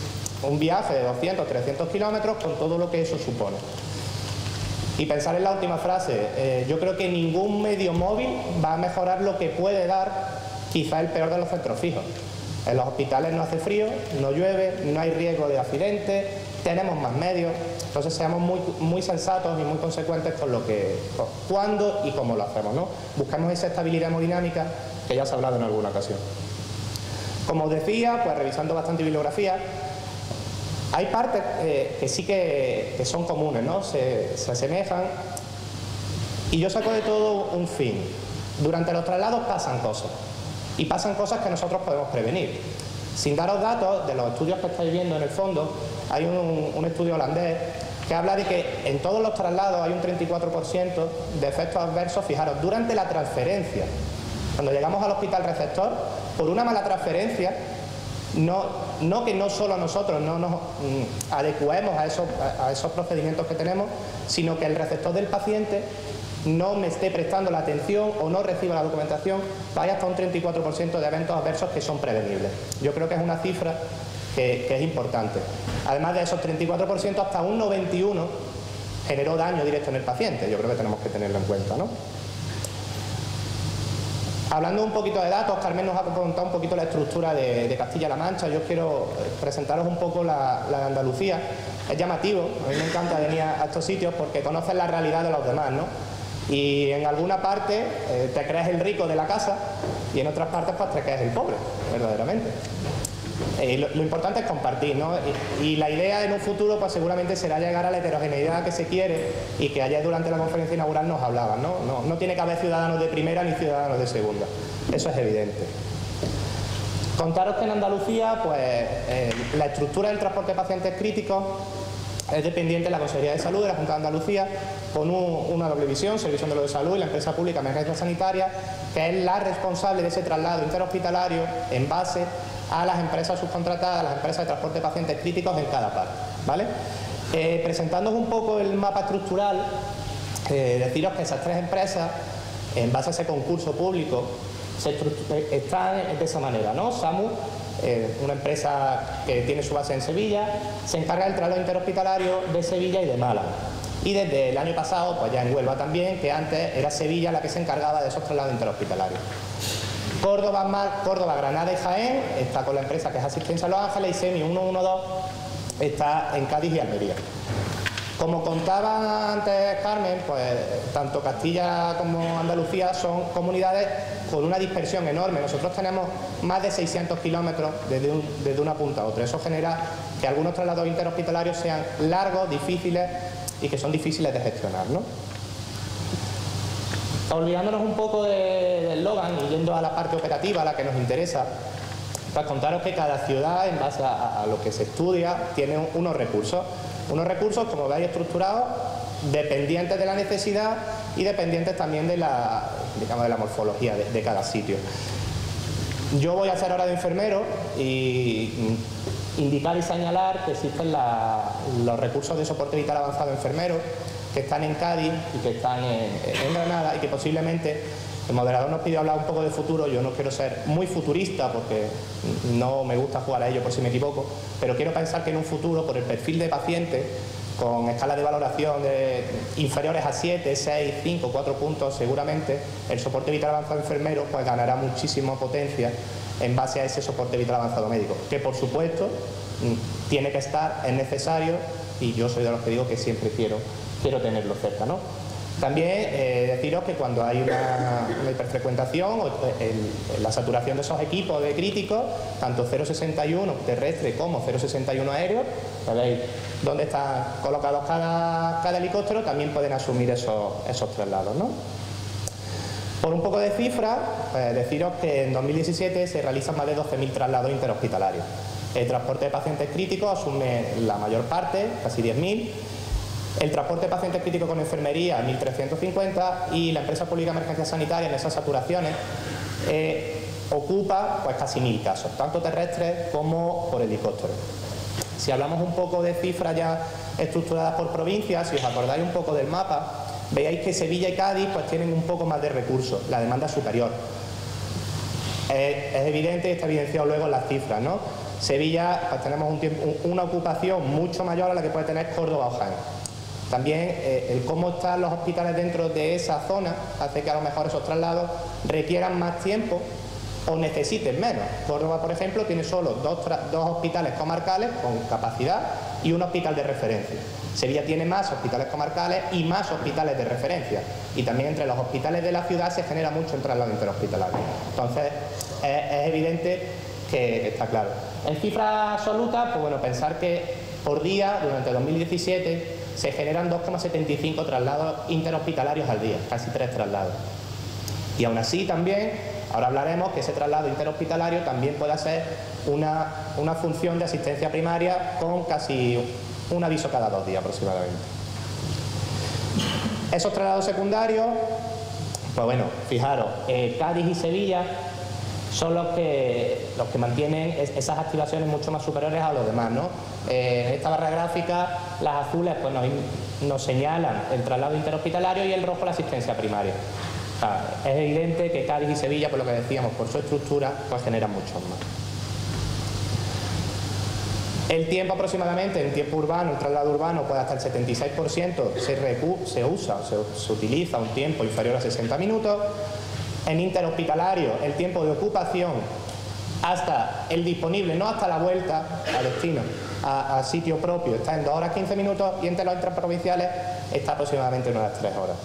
un viaje de doscientos, trescientos kilómetros con todo lo que eso supone. Y pensar en la última frase, eh, yo creo que ningún medio móvil va a mejorar lo que puede dar quizá el peor de los centros fijos. En los hospitales no hace frío, no llueve, no hay riesgo de accidentes, tenemos más medios, entonces seamos muy, muy sensatos y muy consecuentes con lo que, con cuándo y cómo lo hacemos, ¿no? Buscamos esa estabilidad hemodinámica que ya se ha hablado en alguna ocasión. Como os decía, pues revisando bastante bibliografía, hay partes eh, que sí que, que son comunes, ¿no? Se, se asemejan, y yo saco de todo un fin. Durante los traslados pasan cosas, y pasan cosas que nosotros podemos prevenir. Sin daros datos de los estudios que estáis viendo en el fondo, hay un, un estudio holandés que habla de que en todos los traslados hay un treinta y cuatro por ciento de efectos adversos, fijaros, durante la transferencia. Cuando llegamos al hospital receptor, por una mala transferencia, no, no que no solo nosotros no nos mm, adecuemos a esos, a esos procedimientos que tenemos, sino que el receptor del paciente no me esté prestando la atención o no reciba la documentación, vaya hasta un treinta y cuatro por ciento de eventos adversos que son prevenibles. Yo creo que es una cifra que, que es importante. Además de esos treinta y cuatro por ciento, hasta un noventa y uno por ciento generó daño directo en el paciente. Yo creo que tenemos que tenerlo en cuenta, ¿no? Hablando un poquito de datos, Carmen nos ha contado un poquito la estructura de, de Castilla-La Mancha. Yo quiero presentaros un poco la, la de Andalucía. Es llamativo, a mí me encanta venir a estos sitios porque conoces la realidad de los demás, ¿no? Y en alguna parte eh, te crees el rico de la casa y en otras partes pues te crees el pobre, verdaderamente. Eh, lo, lo importante es compartir, ¿no? Y, y la idea en un futuro pues seguramente será llegar a la heterogeneidad que se quiere y que ayer durante la conferencia inaugural nos hablaban, ¿no? No, no tiene que haber ciudadanos de primera ni ciudadanos de segunda, eso es evidente. Contaros que en Andalucía pues eh, la estructura del transporte de pacientes críticos es dependiente de la Consejería de Salud de la Junta de Andalucía, con un, una doble visión, Servicio de Salud y la empresa pública Emergencia Sanitaria, que es la responsable de ese traslado interhospitalario en base a las empresas subcontratadas, a las empresas de transporte de pacientes críticos en cada parte, ¿vale? Eh, presentándoos un poco el mapa estructural, eh, deciros que esas tres empresas, en base a ese concurso público, se están de esa manera, ¿no? SAMU, eh, una empresa que tiene su base en Sevilla, se encarga del traslado interhospitalario de Sevilla y de Málaga. Y desde el año pasado, pues ya en Huelva también, que antes era Sevilla la que se encargaba de esos traslados interhospitalarios. Córdoba, Mar, Córdoba, Granada y Jaén está con la empresa que es Asistencia a Los Ángeles, y SEMI ciento doce está en Cádiz y Almería. Como contaba antes Carmen, pues tanto Castilla como Andalucía son comunidades con una dispersión enorme. Nosotros tenemos más de seiscientos kilómetros desde, un, desde una punta a otra. Eso genera que algunos traslados interhospitalarios sean largos, difíciles y que son difíciles de gestionar, ¿no? Olvidándonos un poco del eslogan y yendo a la parte operativa, a la que nos interesa, pues contaros que cada ciudad, en base a, a lo que se estudia, tiene unos recursos. Unos recursos, como veis, estructurados, dependientes de la necesidad y dependientes también de la, digamos, de la morfología de, de cada sitio. Yo voy a hacer ahora de enfermero y indicar y señalar que existen la, los recursos de soporte vital avanzado enfermero que están en Cádiz y que están en, en Granada y que posiblemente el moderador nos pidió hablar un poco de futuro. Yo no quiero ser muy futurista porque no me gusta jugar a ello por si me equivoco, pero quiero pensar que en un futuro, por el perfil de paciente, con escalas de valoración de inferiores a siete, seis, cinco, cuatro puntos, seguramente el soporte vital avanzado enfermero pues ganará muchísima potencia en base a ese soporte vital avanzado médico, que por supuesto tiene que estar, es necesario, y yo soy de los que digo que siempre quiero, quiero tenerlo cerca, ¿no? También eh, deciros que cuando hay una, una hiperfrecuentación o el, la saturación de esos equipos de críticos, tanto cero sesenta y uno terrestre como cero sesenta y uno aéreo, sabéis dónde están colocados cada, cada helicóptero, también pueden asumir esos, esos traslados, ¿no? Por un poco de cifra, eh, deciros que en dos mil diecisiete se realizan más de doce mil traslados interhospitalarios. El transporte de pacientes críticos asume la mayor parte, casi diez mil. El transporte de pacientes críticos con enfermería, mil trescientos cincuenta, y la empresa pública de emergencia sanitaria en esas saturaciones eh, ocupa pues casi mil casos, tanto terrestres como por helicóptero. Si hablamos un poco de cifras ya estructuradas por provincias, si os acordáis un poco del mapa, veáis que Sevilla y Cádiz pues tienen un poco más de recursos, la demanda es superior. Es, es evidente y está evidenciado luego en las cifras, ¿no? Sevilla pues tenemos un tiempo, una ocupación mucho mayor a la que puede tener Córdoba o Jaén. También eh, el cómo están los hospitales dentro de esa zona hace que a lo mejor esos traslados requieran más tiempo o necesiten menos. Córdoba, por ejemplo, tiene solo dos, dos hospitales comarcales con capacidad y un hospital de referencia. Sevilla tiene más hospitales comarcales y más hospitales de referencia. Y también entre los hospitales de la ciudad se genera mucho el traslado interhospitalario. Entonces, es, es evidente que, que está claro. En cifras absolutas, pues bueno, pensar que por día, durante dos mil diecisiete, se generan dos coma setenta y cinco traslados interhospitalarios al día, casi tres traslados. Y aún así también, ahora hablaremos que ese traslado interhospitalario también puede ser una, una función de asistencia primaria con casi un aviso cada dos días aproximadamente. Esos traslados secundarios, pues bueno, fijaros, eh, Cádiz y Sevilla son los que, los que mantienen es, esas activaciones mucho más superiores a los demás, ¿no? Eh, en esta barra gráfica, las azules pues nos, nos señalan el traslado interhospitalario y el rojo la asistencia primaria. O sea, es evidente que Cádiz y Sevilla, por lo que decíamos, por su estructura, pues generan muchos más. El tiempo aproximadamente, en tiempo urbano, el traslado urbano puede hasta el setenta y seis por ciento se, se usa, se, se utiliza un tiempo inferior a sesenta minutos. En interhospitalario, el tiempo de ocupación hasta el disponible, no hasta la vuelta a destino, a, a sitio propio, está en dos horas quince minutos y entre los intraprovinciales está aproximadamente en unas tres horas.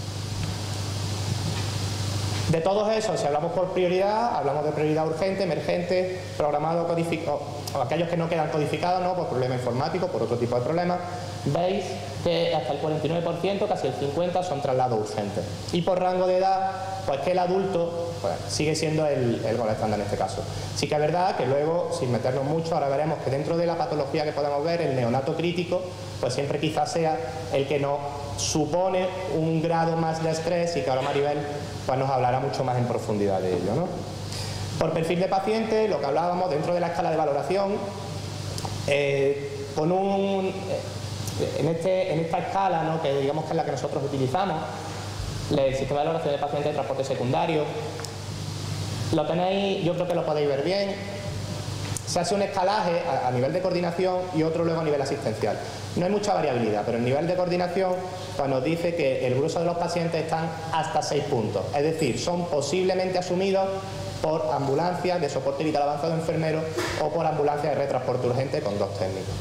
De todos esos, si hablamos por prioridad, hablamos de prioridad urgente, emergente, programado, codificado, o aquellos que no quedan codificados, ¿no? Por problema informático, por otro tipo de problemas, veis que hasta el cuarenta y nueve por ciento, casi el cincuenta por ciento, son traslados urgentes. Y por rango de edad, pues que el adulto pues, sigue siendo el, el gol estándar en este caso. Sí que es verdad que luego, sin meternos mucho, ahora veremos que dentro de la patología que podemos ver, el neonato crítico, pues siempre quizás sea el que nos supone un grado más de estrés y que ahora Maribel pues, nos hablará mucho más en profundidad de ello, ¿no? Por perfil de paciente, lo que hablábamos dentro de la escala de valoración, eh, con un, eh, en, este, en esta escala, ¿no? Que digamos que es la que nosotros utilizamos, el sistema de valoración de pacientes de transporte secundario, lo tenéis, yo creo que lo podéis ver bien. Se hace un escalaje a, a nivel de coordinación y otro luego a nivel asistencial. No hay mucha variabilidad, pero el nivel de coordinación pues, nos dice que el grueso de los pacientes están hasta seis puntos, es decir, son posiblemente asumidos por ambulancias de soporte vital avanzado enfermero o por ambulancias de retransporte urgente con dos técnicos.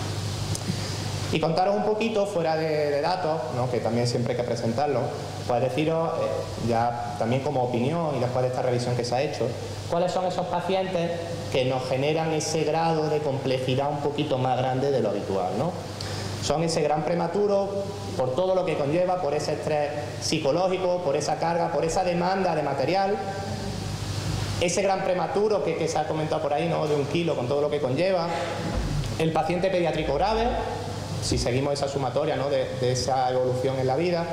Y contaros un poquito, fuera de, de datos, ¿no? Que también siempre hay que presentarlo, pues deciros, eh, ya también como opinión y después de esta revisión que se ha hecho, cuáles son esos pacientes que nos generan ese grado de complejidad un poquito más grande de lo habitual, ¿no? Son ese gran prematuro, por todo lo que conlleva, por ese estrés psicológico, por esa carga, por esa demanda de material, ese gran prematuro que, que se ha comentado por ahí, ¿no? De un kilo con todo lo que conlleva, el paciente pediátrico grave, si seguimos esa sumatoria, ¿no? de, de esa evolución en la vida.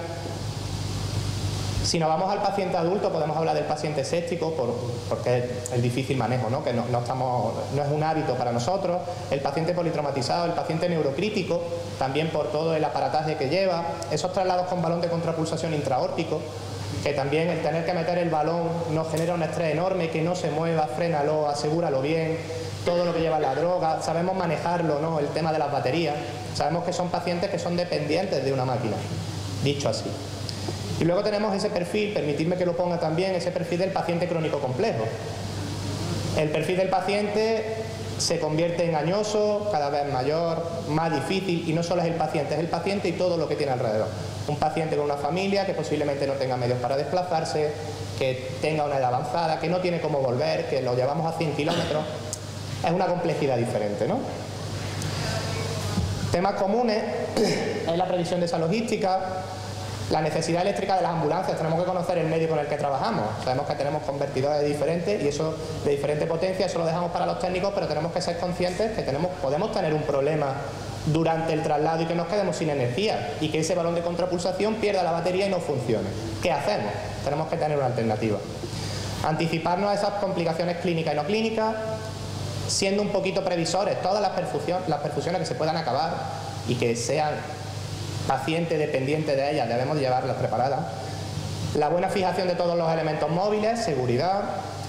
Si nos vamos al paciente adulto, podemos hablar del paciente séptico, por, porque es el difícil manejo, ¿no? Que no, no, estamos, no es un hábito para nosotros. El paciente politraumatizado, el paciente neurocrítico, también por todo el aparataje que lleva. Esos traslados con balón de contrapulsación intraórtico, que también el tener que meter el balón nos genera un estrés enorme, que no se mueva, frénalo, asegúralo bien, todo lo que lleva la droga, sabemos manejarlo, ¿no? El tema de las baterías, sabemos que son pacientes que son dependientes de una máquina, dicho así. Y luego tenemos ese perfil, permitidme que lo ponga también, ese perfil del paciente crónico complejo. El perfil del paciente se convierte engañoso, cada vez mayor, más difícil, y no solo es el paciente, es el paciente y todo lo que tiene alrededor. Un paciente con una familia que posiblemente no tenga medios para desplazarse, que tenga una edad avanzada, que no tiene cómo volver, que lo llevamos a cien kilómetros. Es una complejidad diferente, ¿no? Temas comunes es la previsión de esa logística, la necesidad eléctrica de las ambulancias. Tenemos que conocer el medio con el que trabajamos. Sabemos que tenemos convertidores diferentes y eso de diferente potencia, eso lo dejamos para los técnicos, pero tenemos que ser conscientes que tenemos, podemos tener un problema durante el traslado y que nos quedemos sin energía y que ese balón de contrapulsación pierda la batería y no funcione. ¿Qué hacemos? Tenemos que tener una alternativa. Anticiparnos a esas complicaciones clínicas y no clínicas, siendo un poquito previsores, todas las perfusiones, las perfusiones que se puedan acabar y que sean pacientes dependientes de ellas, debemos llevarlas preparadas. La buena fijación de todos los elementos móviles, seguridad,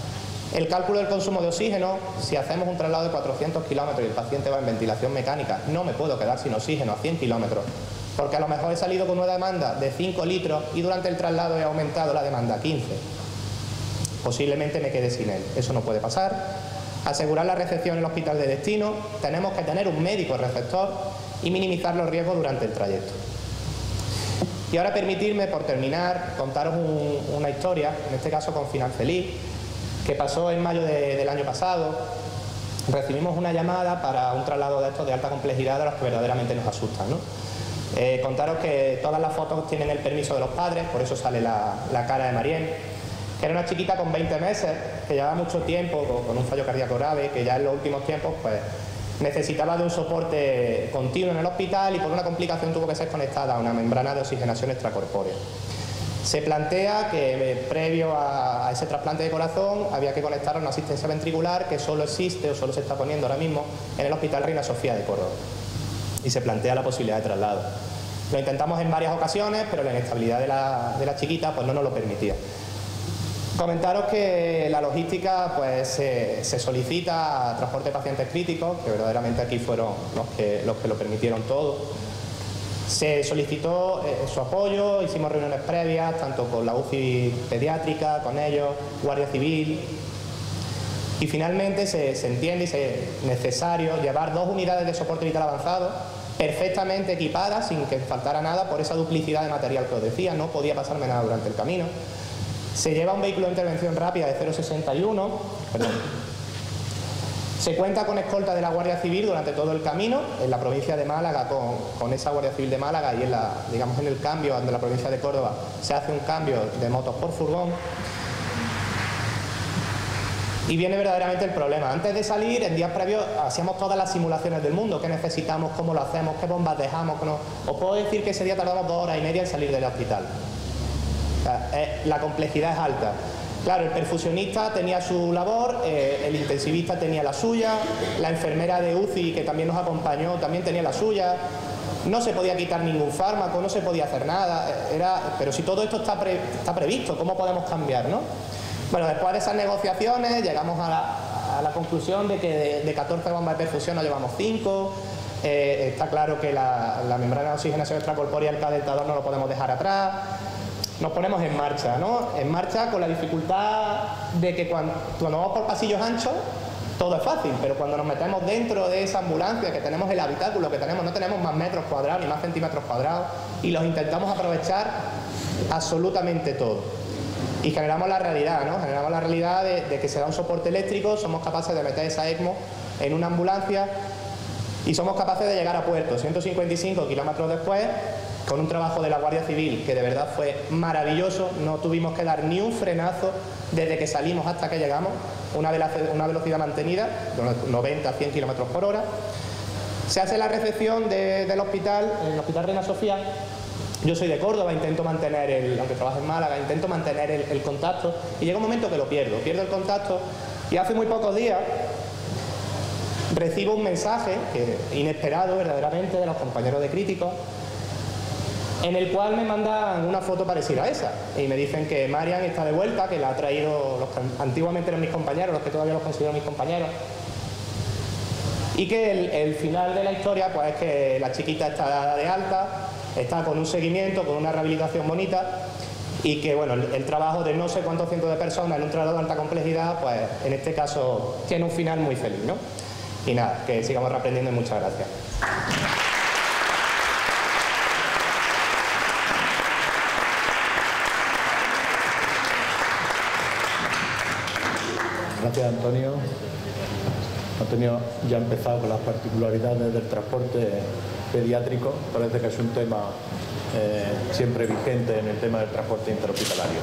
El cálculo del consumo de oxígeno, si hacemos un traslado de cuatrocientos kilómetros y el paciente va en ventilación mecánica, no me puedo quedar sin oxígeno a cien kilómetros, porque a lo mejor he salido con una demanda de cinco litros y durante el traslado he aumentado la demanda a quince. Posiblemente me quede sin él. Eso no puede pasar. Asegurar la recepción en el hospital de destino, tenemos que tener un médico receptor y minimizar los riesgos durante el trayecto. Y ahora permitirme, por terminar, contaros un, una historia, en este caso con final feliz, que pasó en mayo de, del año pasado. Recibimos una llamada para un traslado de estos de alta complejidad de los que verdaderamente nos asustan, ¿no? Eh, contaros que todas las fotos tienen el permiso de los padres, por eso sale la, la cara de Marien, que era una chiquita con veinte meses, que llevaba mucho tiempo con, con un fallo cardíaco grave, que ya en los últimos tiempos pues necesitaba de un soporte continuo en el hospital y por una complicación tuvo que ser conectada a una membrana de oxigenación extracorpórea. Se plantea que eh, previo a, a ese trasplante de corazón había que conectar a una asistencia ventricular que solo existe o solo se está poniendo ahora mismo en el Hospital Reina Sofía de Córdoba. Y se plantea la posibilidad de traslado. Lo intentamos en varias ocasiones, pero la inestabilidad de la, de la chiquita pues no nos lo permitía. Comentaros que la logística pues se, se solicita a transporte de pacientes críticos, que verdaderamente aquí fueron los que, los que lo permitieron todo. Se solicitó eh, su apoyo, hicimos reuniones previas, tanto con la U C I pediátrica, con ellos, Guardia Civil, y finalmente se, se entiende y se es necesario llevar dos unidades de soporte vital avanzado perfectamente equipadas, sin que faltara nada por esa duplicidad de material que os decía, no podía pasarme nada durante el camino. Se lleva un vehículo de intervención rápida de cero sesenta y uno, perdón. Se cuenta con escolta de la Guardia Civil durante todo el camino, en la provincia de Málaga con, con esa Guardia Civil de Málaga y en, la, digamos, en el cambio de la provincia de Córdoba se hace un cambio de motos por furgón. Y viene verdaderamente el problema. Antes de salir, en días previos, hacíamos todas las simulaciones del mundo. ¿Qué necesitamos? ¿Cómo lo hacemos? ¿Qué bombas dejamos? No? Os puedo decir que ese día tardamos dos horas y media en salir del hospital. O sea, eh, la complejidad es alta. Claro, el perfusionista tenía su labor, eh, el intensivista tenía la suya, la enfermera de U C I que también nos acompañó también tenía la suya. No se podía quitar ningún fármaco, no se podía hacer nada. Era, pero si todo esto está, pre, está previsto, ¿cómo podemos cambiar, no? Bueno, después de esas negociaciones llegamos a la, a la conclusión de que de, de catorce bombas de perfusión nos llevamos cinco. Eh, está claro que la, la membrana de oxigenación extracorpórea y el calentador no lo podemos dejar atrás. Nos ponemos en marcha, ¿no? En marcha con la dificultad de que cuando, cuando vamos por pasillos anchos todo es fácil, pero cuando nos metemos dentro de esa ambulancia, que tenemos el habitáculo que tenemos, no tenemos más metros cuadrados ni más centímetros cuadrados y los intentamos aprovechar absolutamente todo. Y generamos la realidad, ¿no? Generamos la realidad de, de que se da un soporte eléctrico, somos capaces de meter esa ECMO en una ambulancia y somos capaces de llegar a puerto ciento cincuenta y cinco kilómetros después, con un trabajo de la Guardia Civil que de verdad fue maravilloso. No tuvimos que dar ni un frenazo desde que salimos hasta que llegamos, una, vela, una velocidad mantenida de noventa a cien kilómetros por hora. Se hace la recepción de, del hospital, en el Hospital Reina Sofía. Yo soy de Córdoba, intento mantener, el, aunque trabajo en Málaga, intento mantener el, el contacto y llega un momento que lo pierdo, pierdo el contacto y hace muy pocos días recibo un mensaje que, inesperado verdaderamente de los compañeros de críticos, en el cual me mandan una foto parecida a esa y me dicen que Marian está de vuelta, que la ha traído los que antiguamente eran mis compañeros, los que todavía los considero mis compañeros, y que el, el final de la historia pues es que la chiquita está de alta, está con un seguimiento, con una rehabilitación bonita y que bueno, el, el trabajo de no sé cuántos cientos de personas en un traslado de alta complejidad pues en este caso tiene un final muy feliz, ¿no? Y nada, que sigamos reaprendiendo y muchas gracias. Gracias, Antonio. Antonio ya ha empezado con las particularidades del transporte pediátrico. Parece que es un tema eh, siempre vigente en el tema del transporte interhospitalario.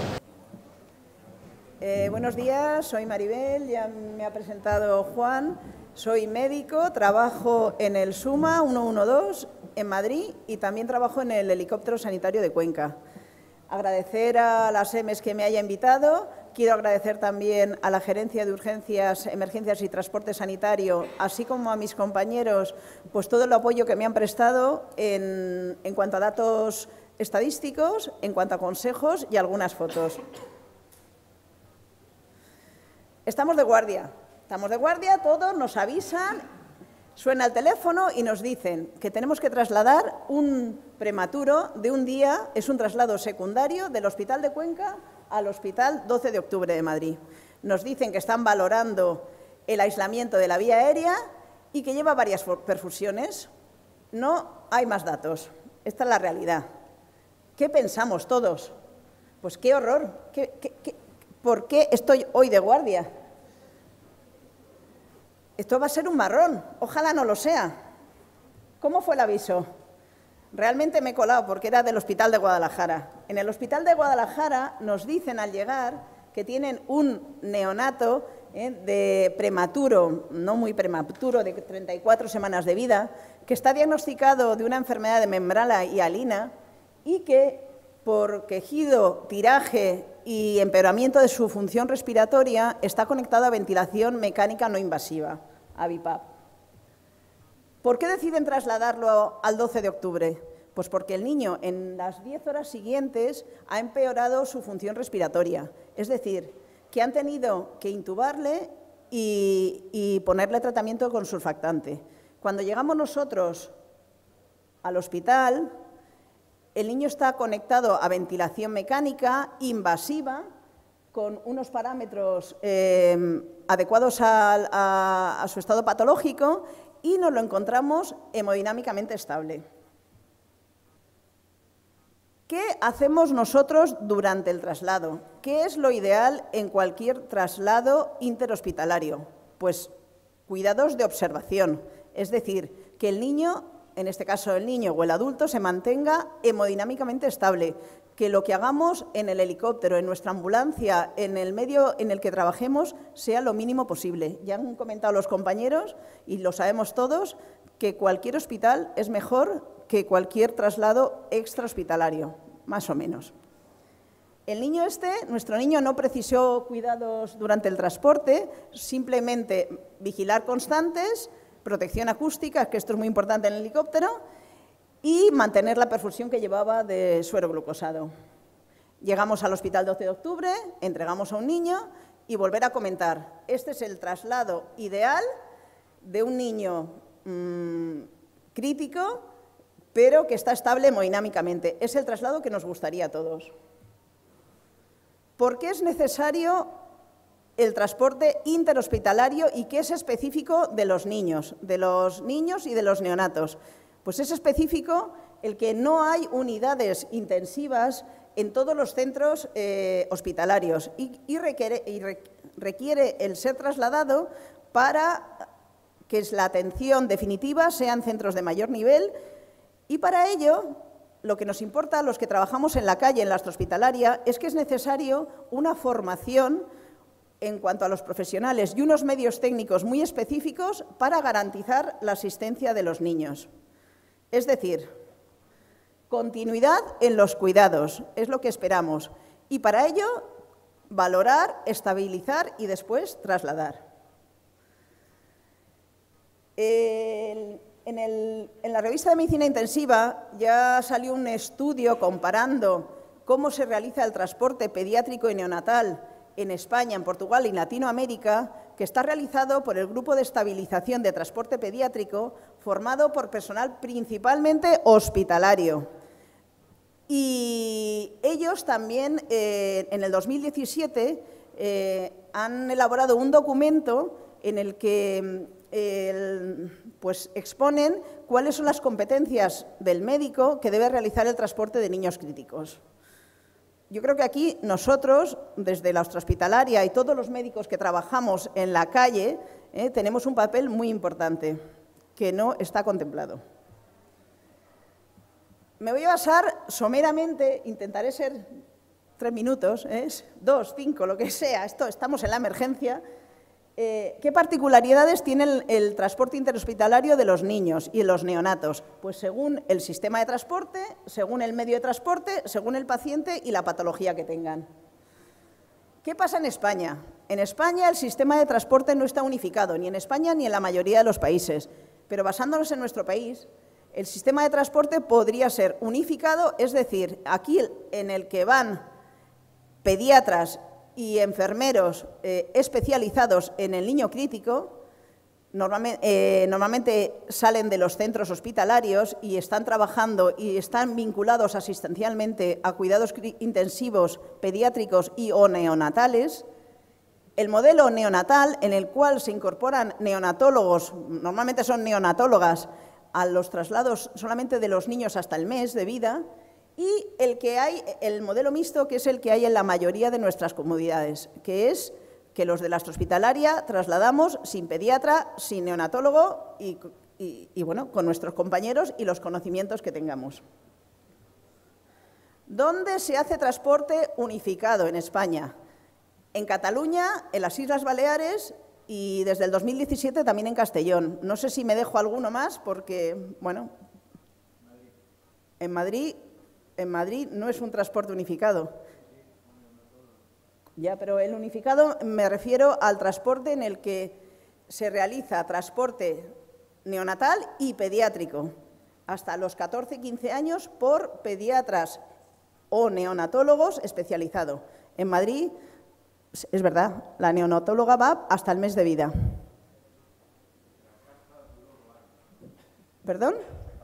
Eh, buenos días, soy Maribel, ya me ha presentado Juan. Soy médico, trabajo en el SUMA ciento doce en Madrid y también trabajo en el helicóptero sanitario de Cuenca. Agradecer a las E M E S que me haya invitado. Quiero agradecer también a la Gerencia de Urgencias, Emergencias y Transporte Sanitario, así como a mis compañeros, pues todo el apoyo que me han prestado en, en cuanto a datos estadísticos, en cuanto a consejos y algunas fotos. Estamos de guardia, estamos de guardia, todos nos avisan, suena el teléfono y nos dicen que tenemos que trasladar un prematuro de un día, es un traslado secundario del Hospital de Cuenca al Hospital doce de octubre de Madrid. Nos dicen que están valorando el aislamiento de la vía aérea y que lleva varias perfusiones. No hay más datos. Esta es la realidad. ¿Qué pensamos todos? Pues qué horror. ¿Qué, qué, qué, ¿Por qué estoy hoy de guardia? Esto va a ser un marrón. Ojalá no lo sea. ¿Cómo fue el aviso? Realmente me he colado porque era del Hospital de Guadalajara. En el Hospital de Guadalajara nos dicen al llegar que tienen un neonato eh, de prematuro, no muy prematuro, de treinta y cuatro semanas de vida, que está diagnosticado de una enfermedad de membrana hialina y que por quejido, tiraje y empeoramiento de su función respiratoria está conectado a ventilación mecánica no invasiva, a BiPAP. ¿Por qué deciden trasladarlo al doce de octubre? Pues porque el niño en las diez horas siguientes ha empeorado su función respiratoria, es decir, que han tenido que intubarle y, y ponerle tratamiento con surfactante. Cuando llegamos nosotros al hospital, el niño está conectado a ventilación mecánica invasiva con unos parámetros eh, adecuados a, a, a su estado patológico y nos lo encontramos hemodinámicamente estable. ¿Qué hacemos nosotros durante el traslado? ¿Qué es lo ideal en cualquier traslado interhospitalario? Pues cuidados de observación, es decir, que el niño, en este caso el niño o el adulto, se mantenga hemodinámicamente estable, que lo que hagamos en el helicóptero, en nuestra ambulancia, en el medio en el que trabajemos, sea lo mínimo posible. Ya han comentado los compañeros, y lo sabemos todos, que cualquier hospital es mejor que cualquier traslado extrahospitalario, más o menos. El niño este, nuestro niño, no precisó cuidados durante el transporte, simplemente vigilar constantes, protección acústica, que esto es muy importante en el helicóptero, y mantener la perfusión que llevaba de suero glucosado. Llegamos al Hospital doce de octubre, entregamos a un niño y volver a comentar. Este es el traslado ideal de un niño mmm, crítico, pero que está estable hemodinámicamente. Es el traslado que nos gustaría a todos. ¿Por qué es necesario el transporte interhospitalario y qué es específico de los niños, de los niños y de los neonatos? Pues es específico el que no hay unidades intensivas en todos los centros eh, hospitalarios y, y, requiere, y re, requiere el ser trasladado para que la atención definitiva sea en centros de mayor nivel. Y para ello, lo que nos importa a los que trabajamos en la calle, en la extrahospitalaria, es que es necesario una formación en cuanto a los profesionales y unos medios técnicos muy específicos para garantizar la asistencia de los niños. Es decir, continuidad en los cuidados, es lo que esperamos. Y para ello, valorar, estabilizar y después trasladar. El... En, el, en la revista de Medicina Intensiva ya salió un estudio comparando cómo se realiza el transporte pediátrico y neonatal en España, en Portugal y Latinoamérica, que está realizado por el Grupo de Estabilización de Transporte Pediátrico, formado por personal principalmente hospitalario. Y ellos también, eh, en el dos mil diecisiete, eh, han elaborado un documento en el que El, pues exponen cuáles son las competencias del médico que debe realizar el transporte de niños críticos. Yo creo que aquí nosotros, desde la extrahospitalaria y todos los médicos que trabajamos en la calle, eh, tenemos un papel muy importante que no está contemplado. Me voy a basar someramente, intentaré ser tres minutos, ¿eh? dos, cinco, lo que sea, esto, estamos en la emergencia. Eh, ¿Qué particularidades tiene el, el transporte interhospitalario de los niños y los neonatos? Pues según el sistema de transporte, según el medio de transporte, según el paciente y la patología que tengan. ¿Qué pasa en España? En España el sistema de transporte no está unificado, ni en España ni en la mayoría de los países. Pero basándonos en nuestro país, el sistema de transporte podría ser unificado, es decir, aquí en el que van pediatras y enfermeros eh, especializados en el niño crítico. Normalmente, eh, normalmente salen de los centros hospitalarios y están trabajando y están vinculados asistencialmente a cuidados intensivos pediátricos y o neonatales. El modelo neonatal, en el cual se incorporan neonatólogos, normalmente son neonatólogas, a los traslados solamente de los niños hasta el mes de vida, y el, que hay, el modelo mixto, que es el que hay en la mayoría de nuestras comunidades, que es que los de la hospitalaria trasladamos sin pediatra, sin neonatólogo y, y, y bueno, con nuestros compañeros y los conocimientos que tengamos. ¿Dónde se hace transporte unificado en España? En Cataluña, en las Islas Baleares y desde el dos mil diecisiete también en Castellón. No sé si me dejo alguno más porque, bueno, en Madrid, en Madrid no es un transporte unificado. Ya, pero el unificado me refiero al transporte en el que se realiza transporte neonatal y pediátrico hasta los catorce quince años por pediatras o neonatólogos especializados. En Madrid, es verdad, la neonatóloga va hasta el mes de vida. ¿Perdón?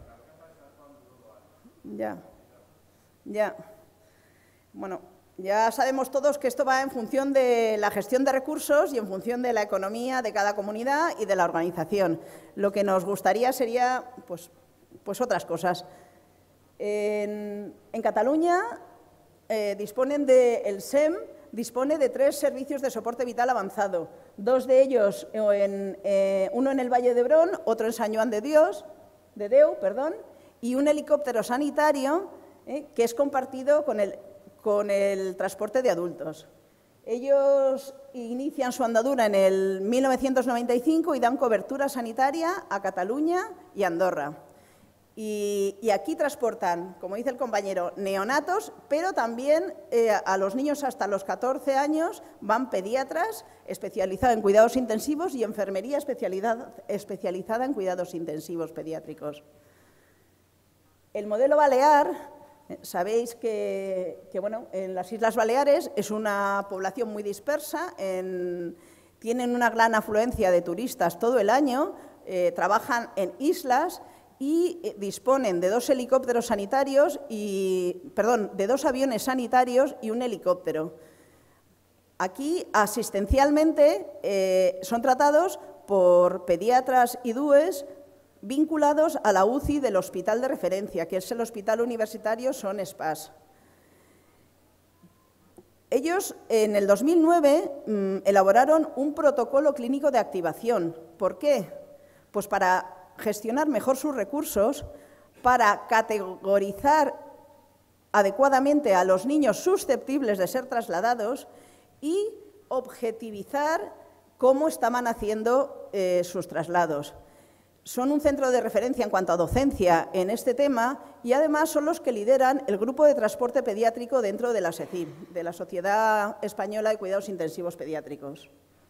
Ya, ya. Bueno, ya sabemos todos que esto va en función de la gestión de recursos y en función de la economía de cada comunidad y de la organización. Lo que nos gustaría sería, pues, pues otras cosas. En, en Cataluña eh, disponen de, el S E M dispone de tres servicios de soporte vital avanzado, dos de ellos, en, eh, uno en el Valle de Hebrón, otro en Sant Joan de Dios, de Déu, perdón, y un helicóptero sanitario eh, que es compartido con el, con el transporte de adultos. Ellos inician su andadura en el mil novecientos noventa y cinco y dan cobertura sanitaria a Cataluña y Andorra. Y, y aquí transportan, como dice el compañero, neonatos, pero también eh, a los niños hasta los catorce años van pediatras especializados en cuidados intensivos y enfermería especializada en cuidados intensivos pediátricos. El modelo balear, eh, sabéis que, que bueno, en las Islas Baleares es una población muy dispersa, en, tienen una gran afluencia de turistas todo el año, eh, trabajan en islas y disponen de dos helicópteros sanitarios y, perdón, de dos aviones sanitarios y un helicóptero. Aquí, asistencialmente, eh, son tratados por pediatras y D U E S vinculados a la U C I del hospital de referencia, que es el Hospital Universitario Son Espas. Ellos, en el dos mil nueve, mmm, elaboraron un protocolo clínico de activación. ¿Por qué? Pues para gestionar mejor sus recursos, para categorizar adecuadamente a los niños susceptibles de ser trasladados y objetivizar cómo estaban haciendo eh, sus traslados. Son un centro de referencia en cuanto a docencia en este tema y además son los que lideran el grupo de transporte pediátrico dentro de la S E C I, de la Sociedad Española de Cuidados Intensivos Pediátricos.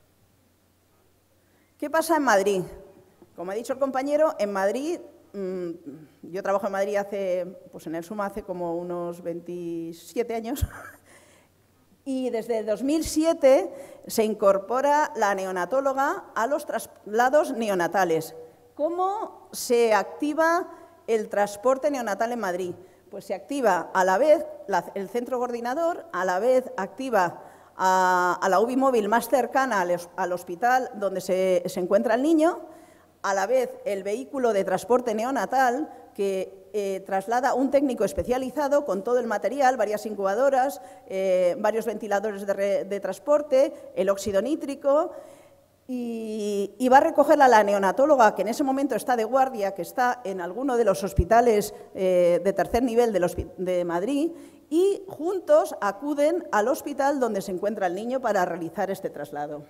¿Qué pasa en Madrid? Como ha dicho el compañero, en Madrid, mmm, yo trabajo en Madrid hace, pues en el SUMA hace como unos veintisiete años, y desde el dos mil siete se incorpora la neonatóloga a los traslados neonatales. ¿Cómo se activa el transporte neonatal en Madrid? Pues se activa a la vez la, el centro coordinador, a la vez activa a, a la U B I móvil más cercana al, al hospital donde se, se encuentra el niño, a la vez el vehículo de transporte neonatal que eh, traslada un técnico especializado con todo el material, varias incubadoras, eh, varios ventiladores de, re, de transporte, el óxido nítrico y, y va a recoger a la neonatóloga que en ese momento está de guardia, que está en alguno de los hospitales eh, de tercer nivel de, de Madrid y juntos acuden al hospital donde se encuentra el niño para realizar este traslado.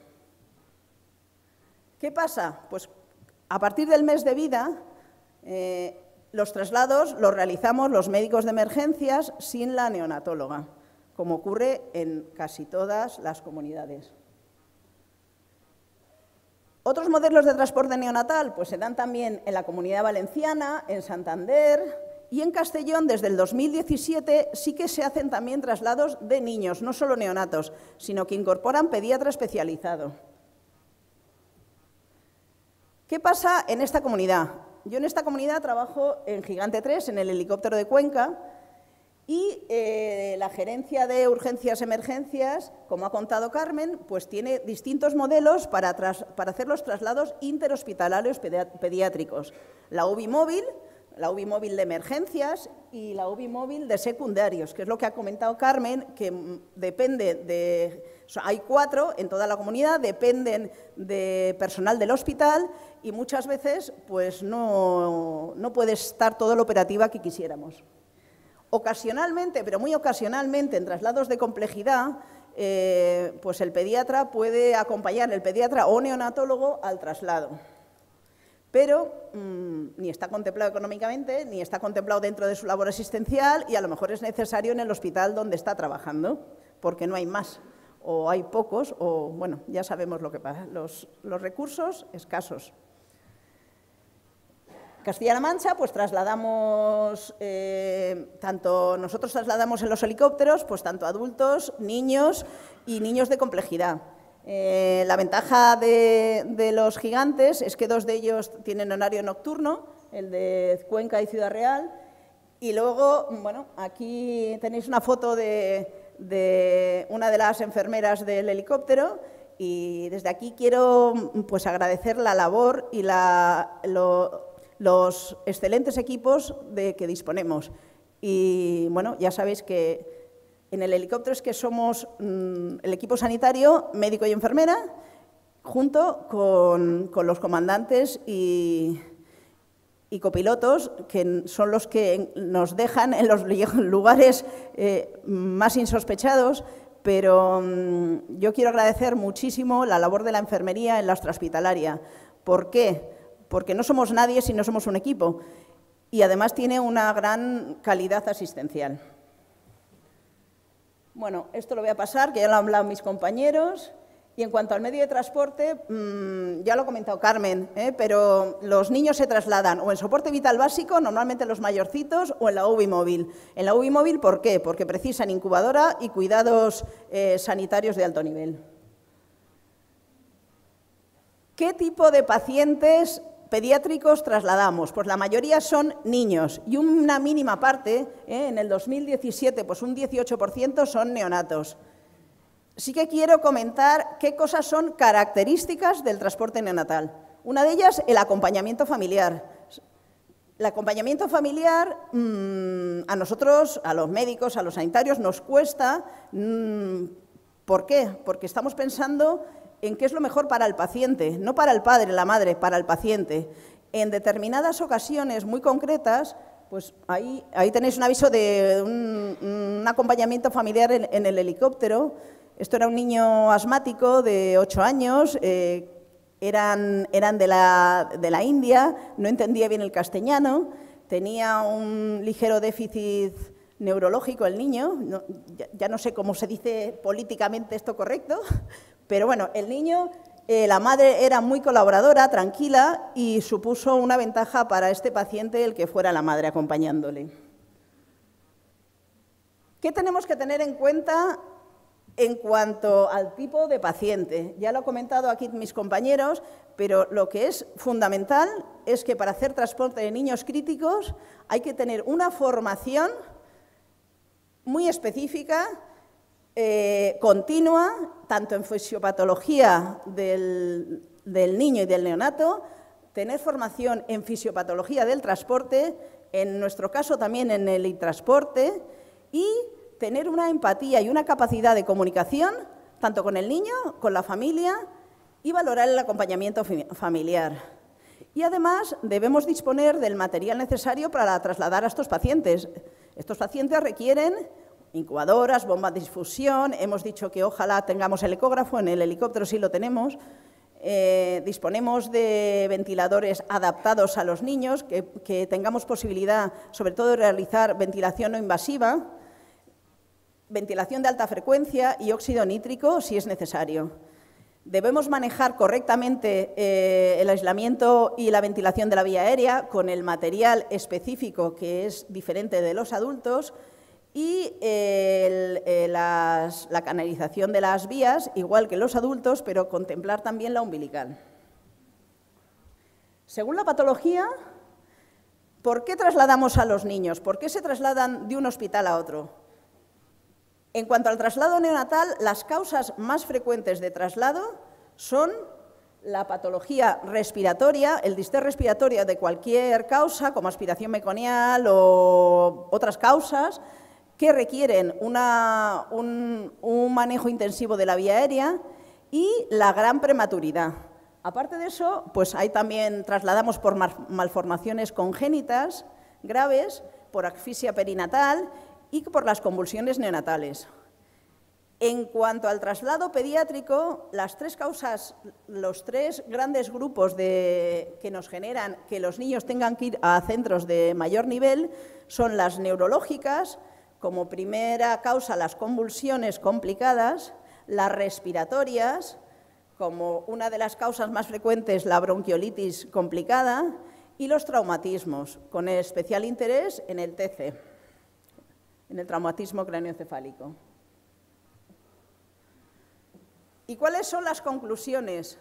¿Qué pasa? Pues a partir del mes de vida, eh, los traslados los realizamos los médicos de emergencias sin la neonatóloga, como ocurre en casi todas las comunidades. Otros modelos de transporte neonatal pues se dan también en la Comunidad Valenciana, en Santander Y en Castellón, desde el dos mil diecisiete, sí que se hacen también traslados de niños, no solo neonatos, sino que incorporan pediatra especializado. ¿Qué pasa en esta comunidad? Yo en esta comunidad trabajo en Gigante tres, en el helicóptero de Cuenca, y eh, la gerencia de urgencias emergencias, como ha contado Carmen, pues tiene distintos modelos para, tras, para hacer los traslados interhospitalarios pediátricos. La U B I móvil, la U B I móvil de emergencias y la U B I móvil de secundarios, que es lo que ha comentado Carmen, que depende de... O sea, hay cuatro en toda la comunidad, dependen de personal del hospital y muchas veces pues no, no puede estar todo lo operativa que quisiéramos. Ocasionalmente, pero muy ocasionalmente, en traslados de complejidad, eh, pues el pediatra puede acompañar, el pediatra o neonatólogo, al traslado. Pero mmm, ni está contemplado económicamente, ni está contemplado dentro de su labor asistencial y a lo mejor es necesario en el hospital donde está trabajando, porque no hay más, o hay pocos, o bueno, ya sabemos lo que pasa, los, los recursos escasos. Castilla-La Mancha, pues trasladamos, eh, tanto nosotros trasladamos en los helicópteros, pues tanto adultos, niños y niños de complejidad. Eh, la ventaja de, de los gigantes es que dos de ellos tienen horario nocturno, el de Cuenca y Ciudad Real, y luego, bueno, aquí tenéis una foto de, de una de las enfermeras del helicóptero y desde aquí quiero pues agradecer la labor y la, lo, los excelentes equipos de que disponemos. Y bueno, ya sabéis que en el helicóptero es que somos mmm, el equipo sanitario, médico y enfermera, junto con, con los comandantes y, y copilotos, que son los que nos dejan en los lugares eh, más insospechados, pero mmm, yo quiero agradecer muchísimo la labor de la enfermería en la extrahospitalaria. ¿Por qué? Porque no somos nadie si no somos un equipo y además tiene una gran calidad asistencial. Bueno, esto lo voy a pasar, que ya lo han hablado mis compañeros. Y en cuanto al medio de transporte, mmm, ya lo ha comentado Carmen, ¿eh? pero los niños se trasladan o en soporte vital básico, normalmente los mayorcitos, o en la U B I móvil. En la U B I móvil, ¿por qué? Porque precisan incubadora y cuidados eh, sanitarios de alto nivel. ¿Qué tipo de pacientes pediátricos trasladamos? Pues la mayoría son niños y una mínima parte, ¿eh? en el dos mil diecisiete, pues un dieciocho por ciento son neonatos. Sí que quiero comentar qué cosas son características del transporte neonatal. Una de ellas, el acompañamiento familiar. El acompañamiento familiar mmm, a nosotros, a los médicos, a los sanitarios, nos cuesta. Mmm, ¿Por qué? Porque estamos pensando en qué es lo mejor para el paciente, no para el padre, la madre, para el paciente. En determinadas ocasiones muy concretas, pues ahí, ahí tenéis un aviso de un, un acompañamiento familiar en, en el helicóptero. Esto era un niño asmático de ocho años, eh, eran, eran de, la, de la India, no entendía bien el castellano, tenía un ligero déficit neurológico el niño, no, ya, ya no sé cómo se dice políticamente esto correcto, pero bueno, el niño, eh, la madre era muy colaboradora, tranquila y supuso una ventaja para este paciente el que fuera la madre acompañándole. ¿Qué tenemos que tener en cuenta en cuanto al tipo de paciente? Ya lo han comentado aquí mis compañeros, pero lo que es fundamental es que para hacer transporte de niños críticos hay que tener una formación muy específica, eh, continua, tanto en fisiopatología del, del niño y del neonato, tener formación en fisiopatología del transporte, en nuestro caso también en el transporte, y tener una empatía y una capacidad de comunicación, tanto con el niño, con la familia, y valorar el acompañamiento familiar. Y además debemos disponer del material necesario para trasladar a estos pacientes. Estos pacientes requieren incubadoras, bombas de difusión, hemos dicho que ojalá tengamos el ecógrafo, en el helicóptero sí lo tenemos, eh, disponemos de ventiladores adaptados a los niños, que, que tengamos posibilidad sobre todo de realizar ventilación no invasiva, ventilación de alta frecuencia y óxido nítrico si es necesario. Debemos manejar correctamente eh, el aislamiento y la ventilación de la vía aérea con el material específico que es diferente de los adultos y eh, el, eh, las, la canalización de las vías, igual que los adultos, pero contemplar también la umbilical. Según la patología, ¿por qué trasladamos a los niños? ¿Por qué se trasladan de un hospital a otro? En cuanto al traslado neonatal, las causas más frecuentes de traslado son la patología respiratoria, el distrés respiratorio de cualquier causa, como aspiración meconial o otras causas, que requieren una, un, un manejo intensivo de la vía aérea y la gran prematuridad. Aparte de eso, pues ahí también trasladamos por malformaciones congénitas graves, por asfixia perinatal y por las convulsiones neonatales. En cuanto al traslado pediátrico, las tres causas, los tres grandes grupos de, que nos generan que los niños tengan que ir a centros de mayor nivel son las neurológicas, como primera causa las convulsiones complicadas, las respiratorias, como una de las causas más frecuentes la bronquiolitis complicada, y los traumatismos, con especial interés en el T C, en el traumatismo craneoencefálico. ¿Y cuáles son las conclusiones?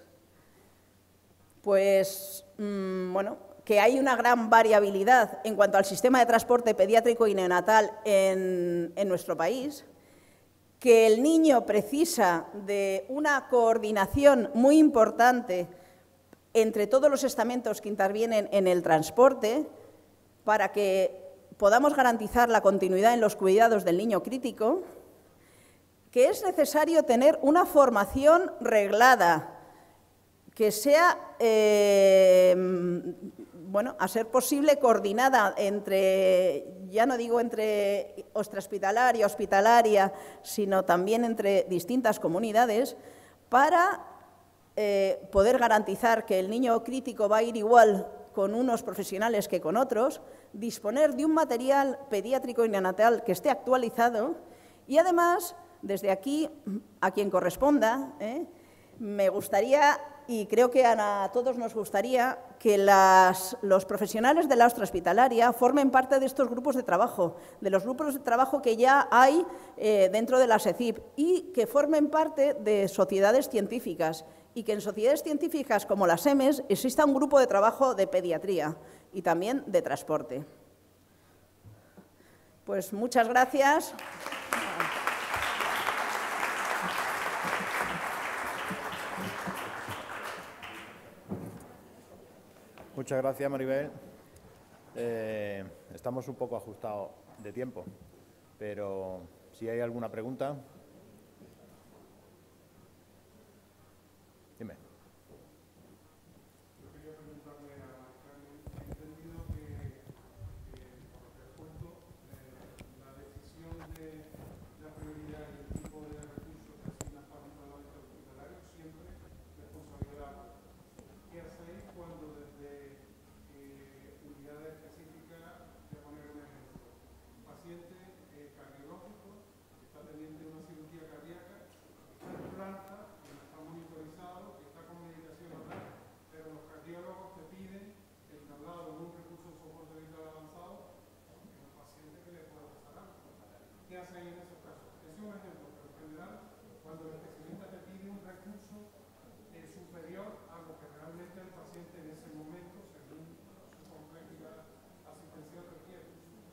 Pues, mmm, bueno, que hay una gran variabilidad en cuanto al sistema de transporte pediátrico y neonatal en, en nuestro país, que el niño precisa de una coordinación muy importante entre todos los estamentos que intervienen en el transporte para que podamos garantizar la continuidad en los cuidados del niño crítico, que es necesario tener una formación reglada, que sea, eh, bueno, a ser posible coordinada entre, ya no digo entre extrahospitalaria, hospitalaria, sino también entre distintas comunidades, para eh, poder garantizar que el niño crítico va a ir igual con unos profesionales que con otros, disponer de un material pediátrico y neonatal que esté actualizado y, además, desde aquí, a quien corresponda, ¿eh? me gustaría, y creo que a todos nos gustaría, que las, los profesionales de la extrahospitalaria formen parte de estos grupos de trabajo, de los grupos de trabajo que ya hay eh, dentro de la S E C I P, y que formen parte de sociedades científicas, y que en sociedades científicas como las E M E S exista un grupo de trabajo de pediatría y también de transporte. Pues muchas gracias. Muchas gracias, Maribel. Eh, estamos un poco ajustados de tiempo, pero si hay alguna pregunta. Dime. Yo quería preguntarle a Carmen, he entendido que, que por lo que has puesto, eh, la decisión de la prioridad y el tipo de recursos que asignas para un tratamiento hospitalario siempre es responsabilidad. ¿Qué hacéis cuando desde eh, unidades específicas, voy a poner un ejemplo, un paciente eh, cardiológico que está pendiente de una cirugía cardíaca, está en planta, que está monitorizado, que está con medicación oral, pero los cardiólogos te piden el traslado de un recurso de soporte vital avanzado en un paciente que le pueda pasar algo? ¿Qué hacéis en esos casos? Ese es un ejemplo, pero en general, cuando el especialista te pide un recurso eh, superior a lo que realmente el paciente en ese momento, según su complejidad asistencial, requiere.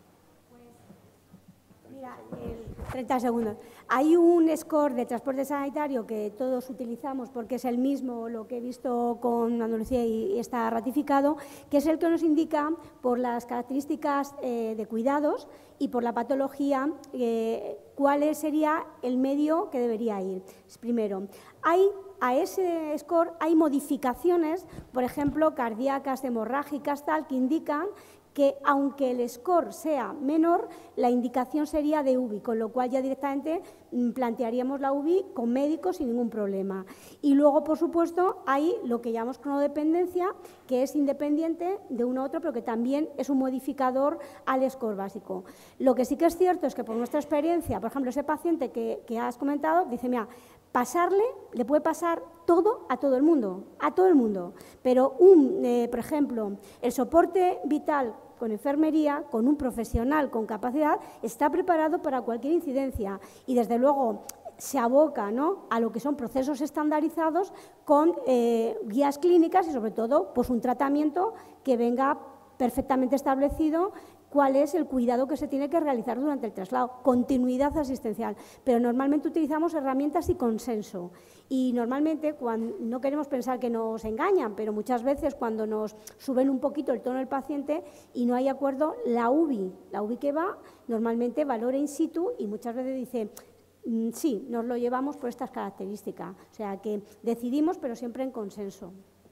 Mira, el treinta segundos. Hay un score de transporte sanitario que todos utilizamos porque es el mismo, lo que he visto con Andalucía y está ratificado, que es el que nos indica por las características eh, de cuidados y por la patología eh, cuál sería el medio que debería ir. Primero, hay a ese score hay modificaciones, por ejemplo, cardíacas, hemorrágicas, tal, que indican que aunque el score sea menor, la indicación sería de U B I, con lo cual ya directamente plantearíamos la U B I con médicos sin ningún problema. Y luego, por supuesto, hay lo que llamamos cronodependencia, que es independiente de uno a otro, pero que también es un modificador al score básico. Lo que sí que es cierto es que por nuestra experiencia, por ejemplo, ese paciente que, que has comentado, dice, mira, pasarle, le puede pasar todo a todo el mundo, a todo el mundo, pero, un, eh, por ejemplo, el soporte vital con enfermería, con un profesional con capacidad, está preparado para cualquier incidencia y, desde luego, se aboca, ¿no?, a lo que son procesos estandarizados con eh, guías clínicas y, sobre todo, pues un tratamiento que venga perfectamente establecido cuál es el cuidado que se tiene que realizar durante el traslado, continuidad asistencial. Pero normalmente utilizamos herramientas y consenso. Y normalmente, cuando, no queremos pensar que nos engañan, pero muchas veces cuando nos suben un poquito el tono del paciente y no hay acuerdo, la U B I, la U B I que va, normalmente valora in situ y muchas veces dice, sí, nos lo llevamos por estas características. O sea, que decidimos, pero siempre en consenso.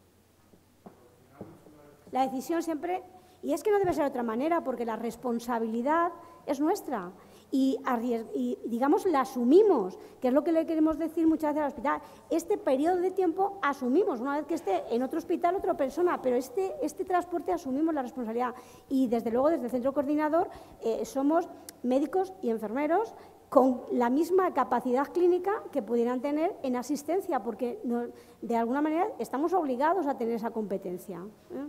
La decisión siempre... Y es que no debe ser de otra manera, porque la responsabilidad es nuestra y, y, digamos, la asumimos, que es lo que le queremos decir muchas veces al hospital. Este periodo de tiempo asumimos, una vez que esté en otro hospital otra persona, pero este, este transporte asumimos la responsabilidad. Y, desde luego, desde el centro coordinador eh, somos médicos y enfermeros con la misma capacidad clínica que pudieran tener en asistencia, porque no, de alguna manera estamos obligados a tener esa competencia, ¿eh?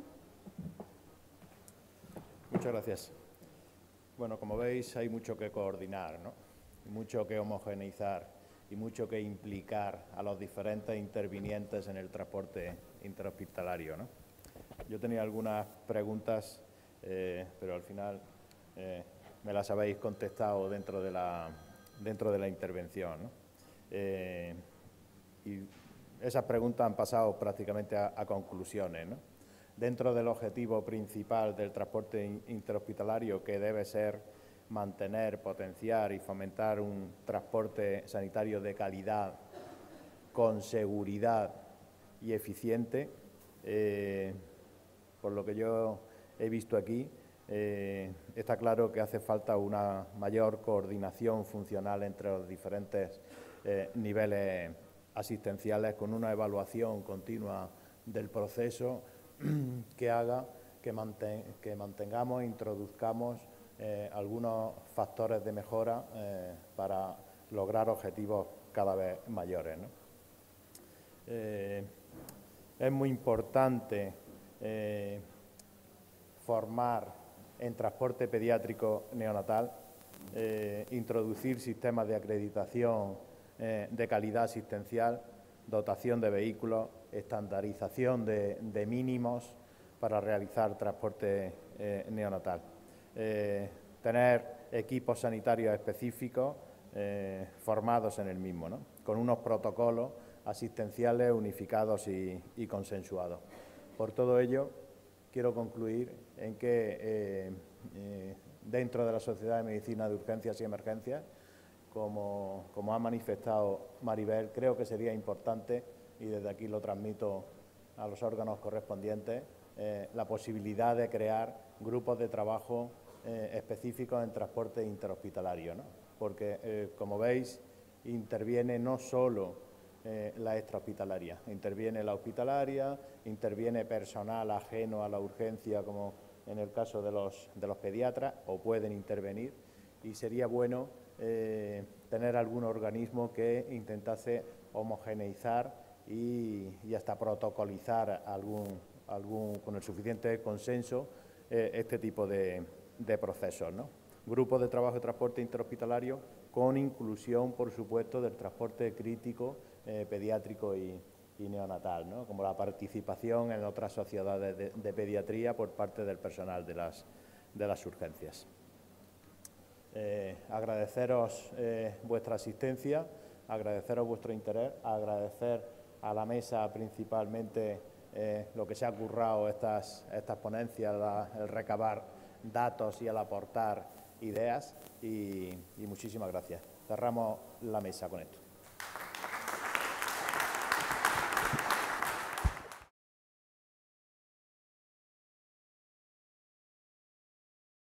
Muchas gracias. Bueno, como veis, hay mucho que coordinar, ¿no? Mucho que homogeneizar y mucho que implicar a los diferentes intervinientes en el transporte interhospitalario, ¿no? Yo tenía algunas preguntas, eh, pero al final eh, me las habéis contestado dentro de la, dentro de la intervención, ¿no? Eh, y esas preguntas han pasado prácticamente a, a conclusiones, ¿no? Dentro del objetivo principal del transporte interhospitalario, que debe ser mantener, potenciar y fomentar un transporte sanitario de calidad, con seguridad y eficiente, eh, por lo que yo he visto aquí, eh, está claro que hace falta una mayor coordinación funcional entre los diferentes eh, niveles asistenciales, con una evaluación continua del proceso que haga que, manten, que mantengamos e introduzcamos eh, algunos factores de mejora eh, para lograr objetivos cada vez mayores, ¿no? Eh, es muy importante eh, formar en transporte pediátrico neonatal, eh, introducir sistemas de acreditación eh, de calidad asistencial, dotación de vehículos, estandarización de, de mínimos para realizar transporte eh, neonatal. Eh, tener equipos sanitarios específicos eh, formados en el mismo, ¿no?, con unos protocolos asistenciales unificados y, y consensuados. Por todo ello, quiero concluir en que eh, eh, dentro de la Sociedad de Medicina de Urgencias y Emergencias, como, como ha manifestado Maribel, creo que sería importante, y desde aquí lo transmito a los órganos correspondientes, eh, la posibilidad de crear grupos de trabajo eh, específicos en transporte interhospitalario, ¿no? Porque, eh, como veis, interviene no solo eh, la extrahospitalaria, interviene la hospitalaria, interviene personal ajeno a la urgencia, como en el caso de los, de los pediatras, o pueden intervenir, y sería bueno eh, tener algún organismo que intentase homogeneizar y, y hasta protocolizar algún, algún, con el suficiente consenso eh, este tipo de, de procesos, ¿no? Grupos de trabajo de transporte interhospitalario con inclusión, por supuesto, del transporte crítico, eh, pediátrico y, y neonatal, ¿no?, como la participación en otras sociedades de, de pediatría por parte del personal de las, de las urgencias. Eh, agradeceros eh, vuestra asistencia, agradeceros vuestro interés, agradecer a la mesa principalmente eh, lo que se ha currado estas, estas ponencias, la, el recabar datos y el aportar ideas, y, y muchísimas gracias. Cerramos la mesa con esto.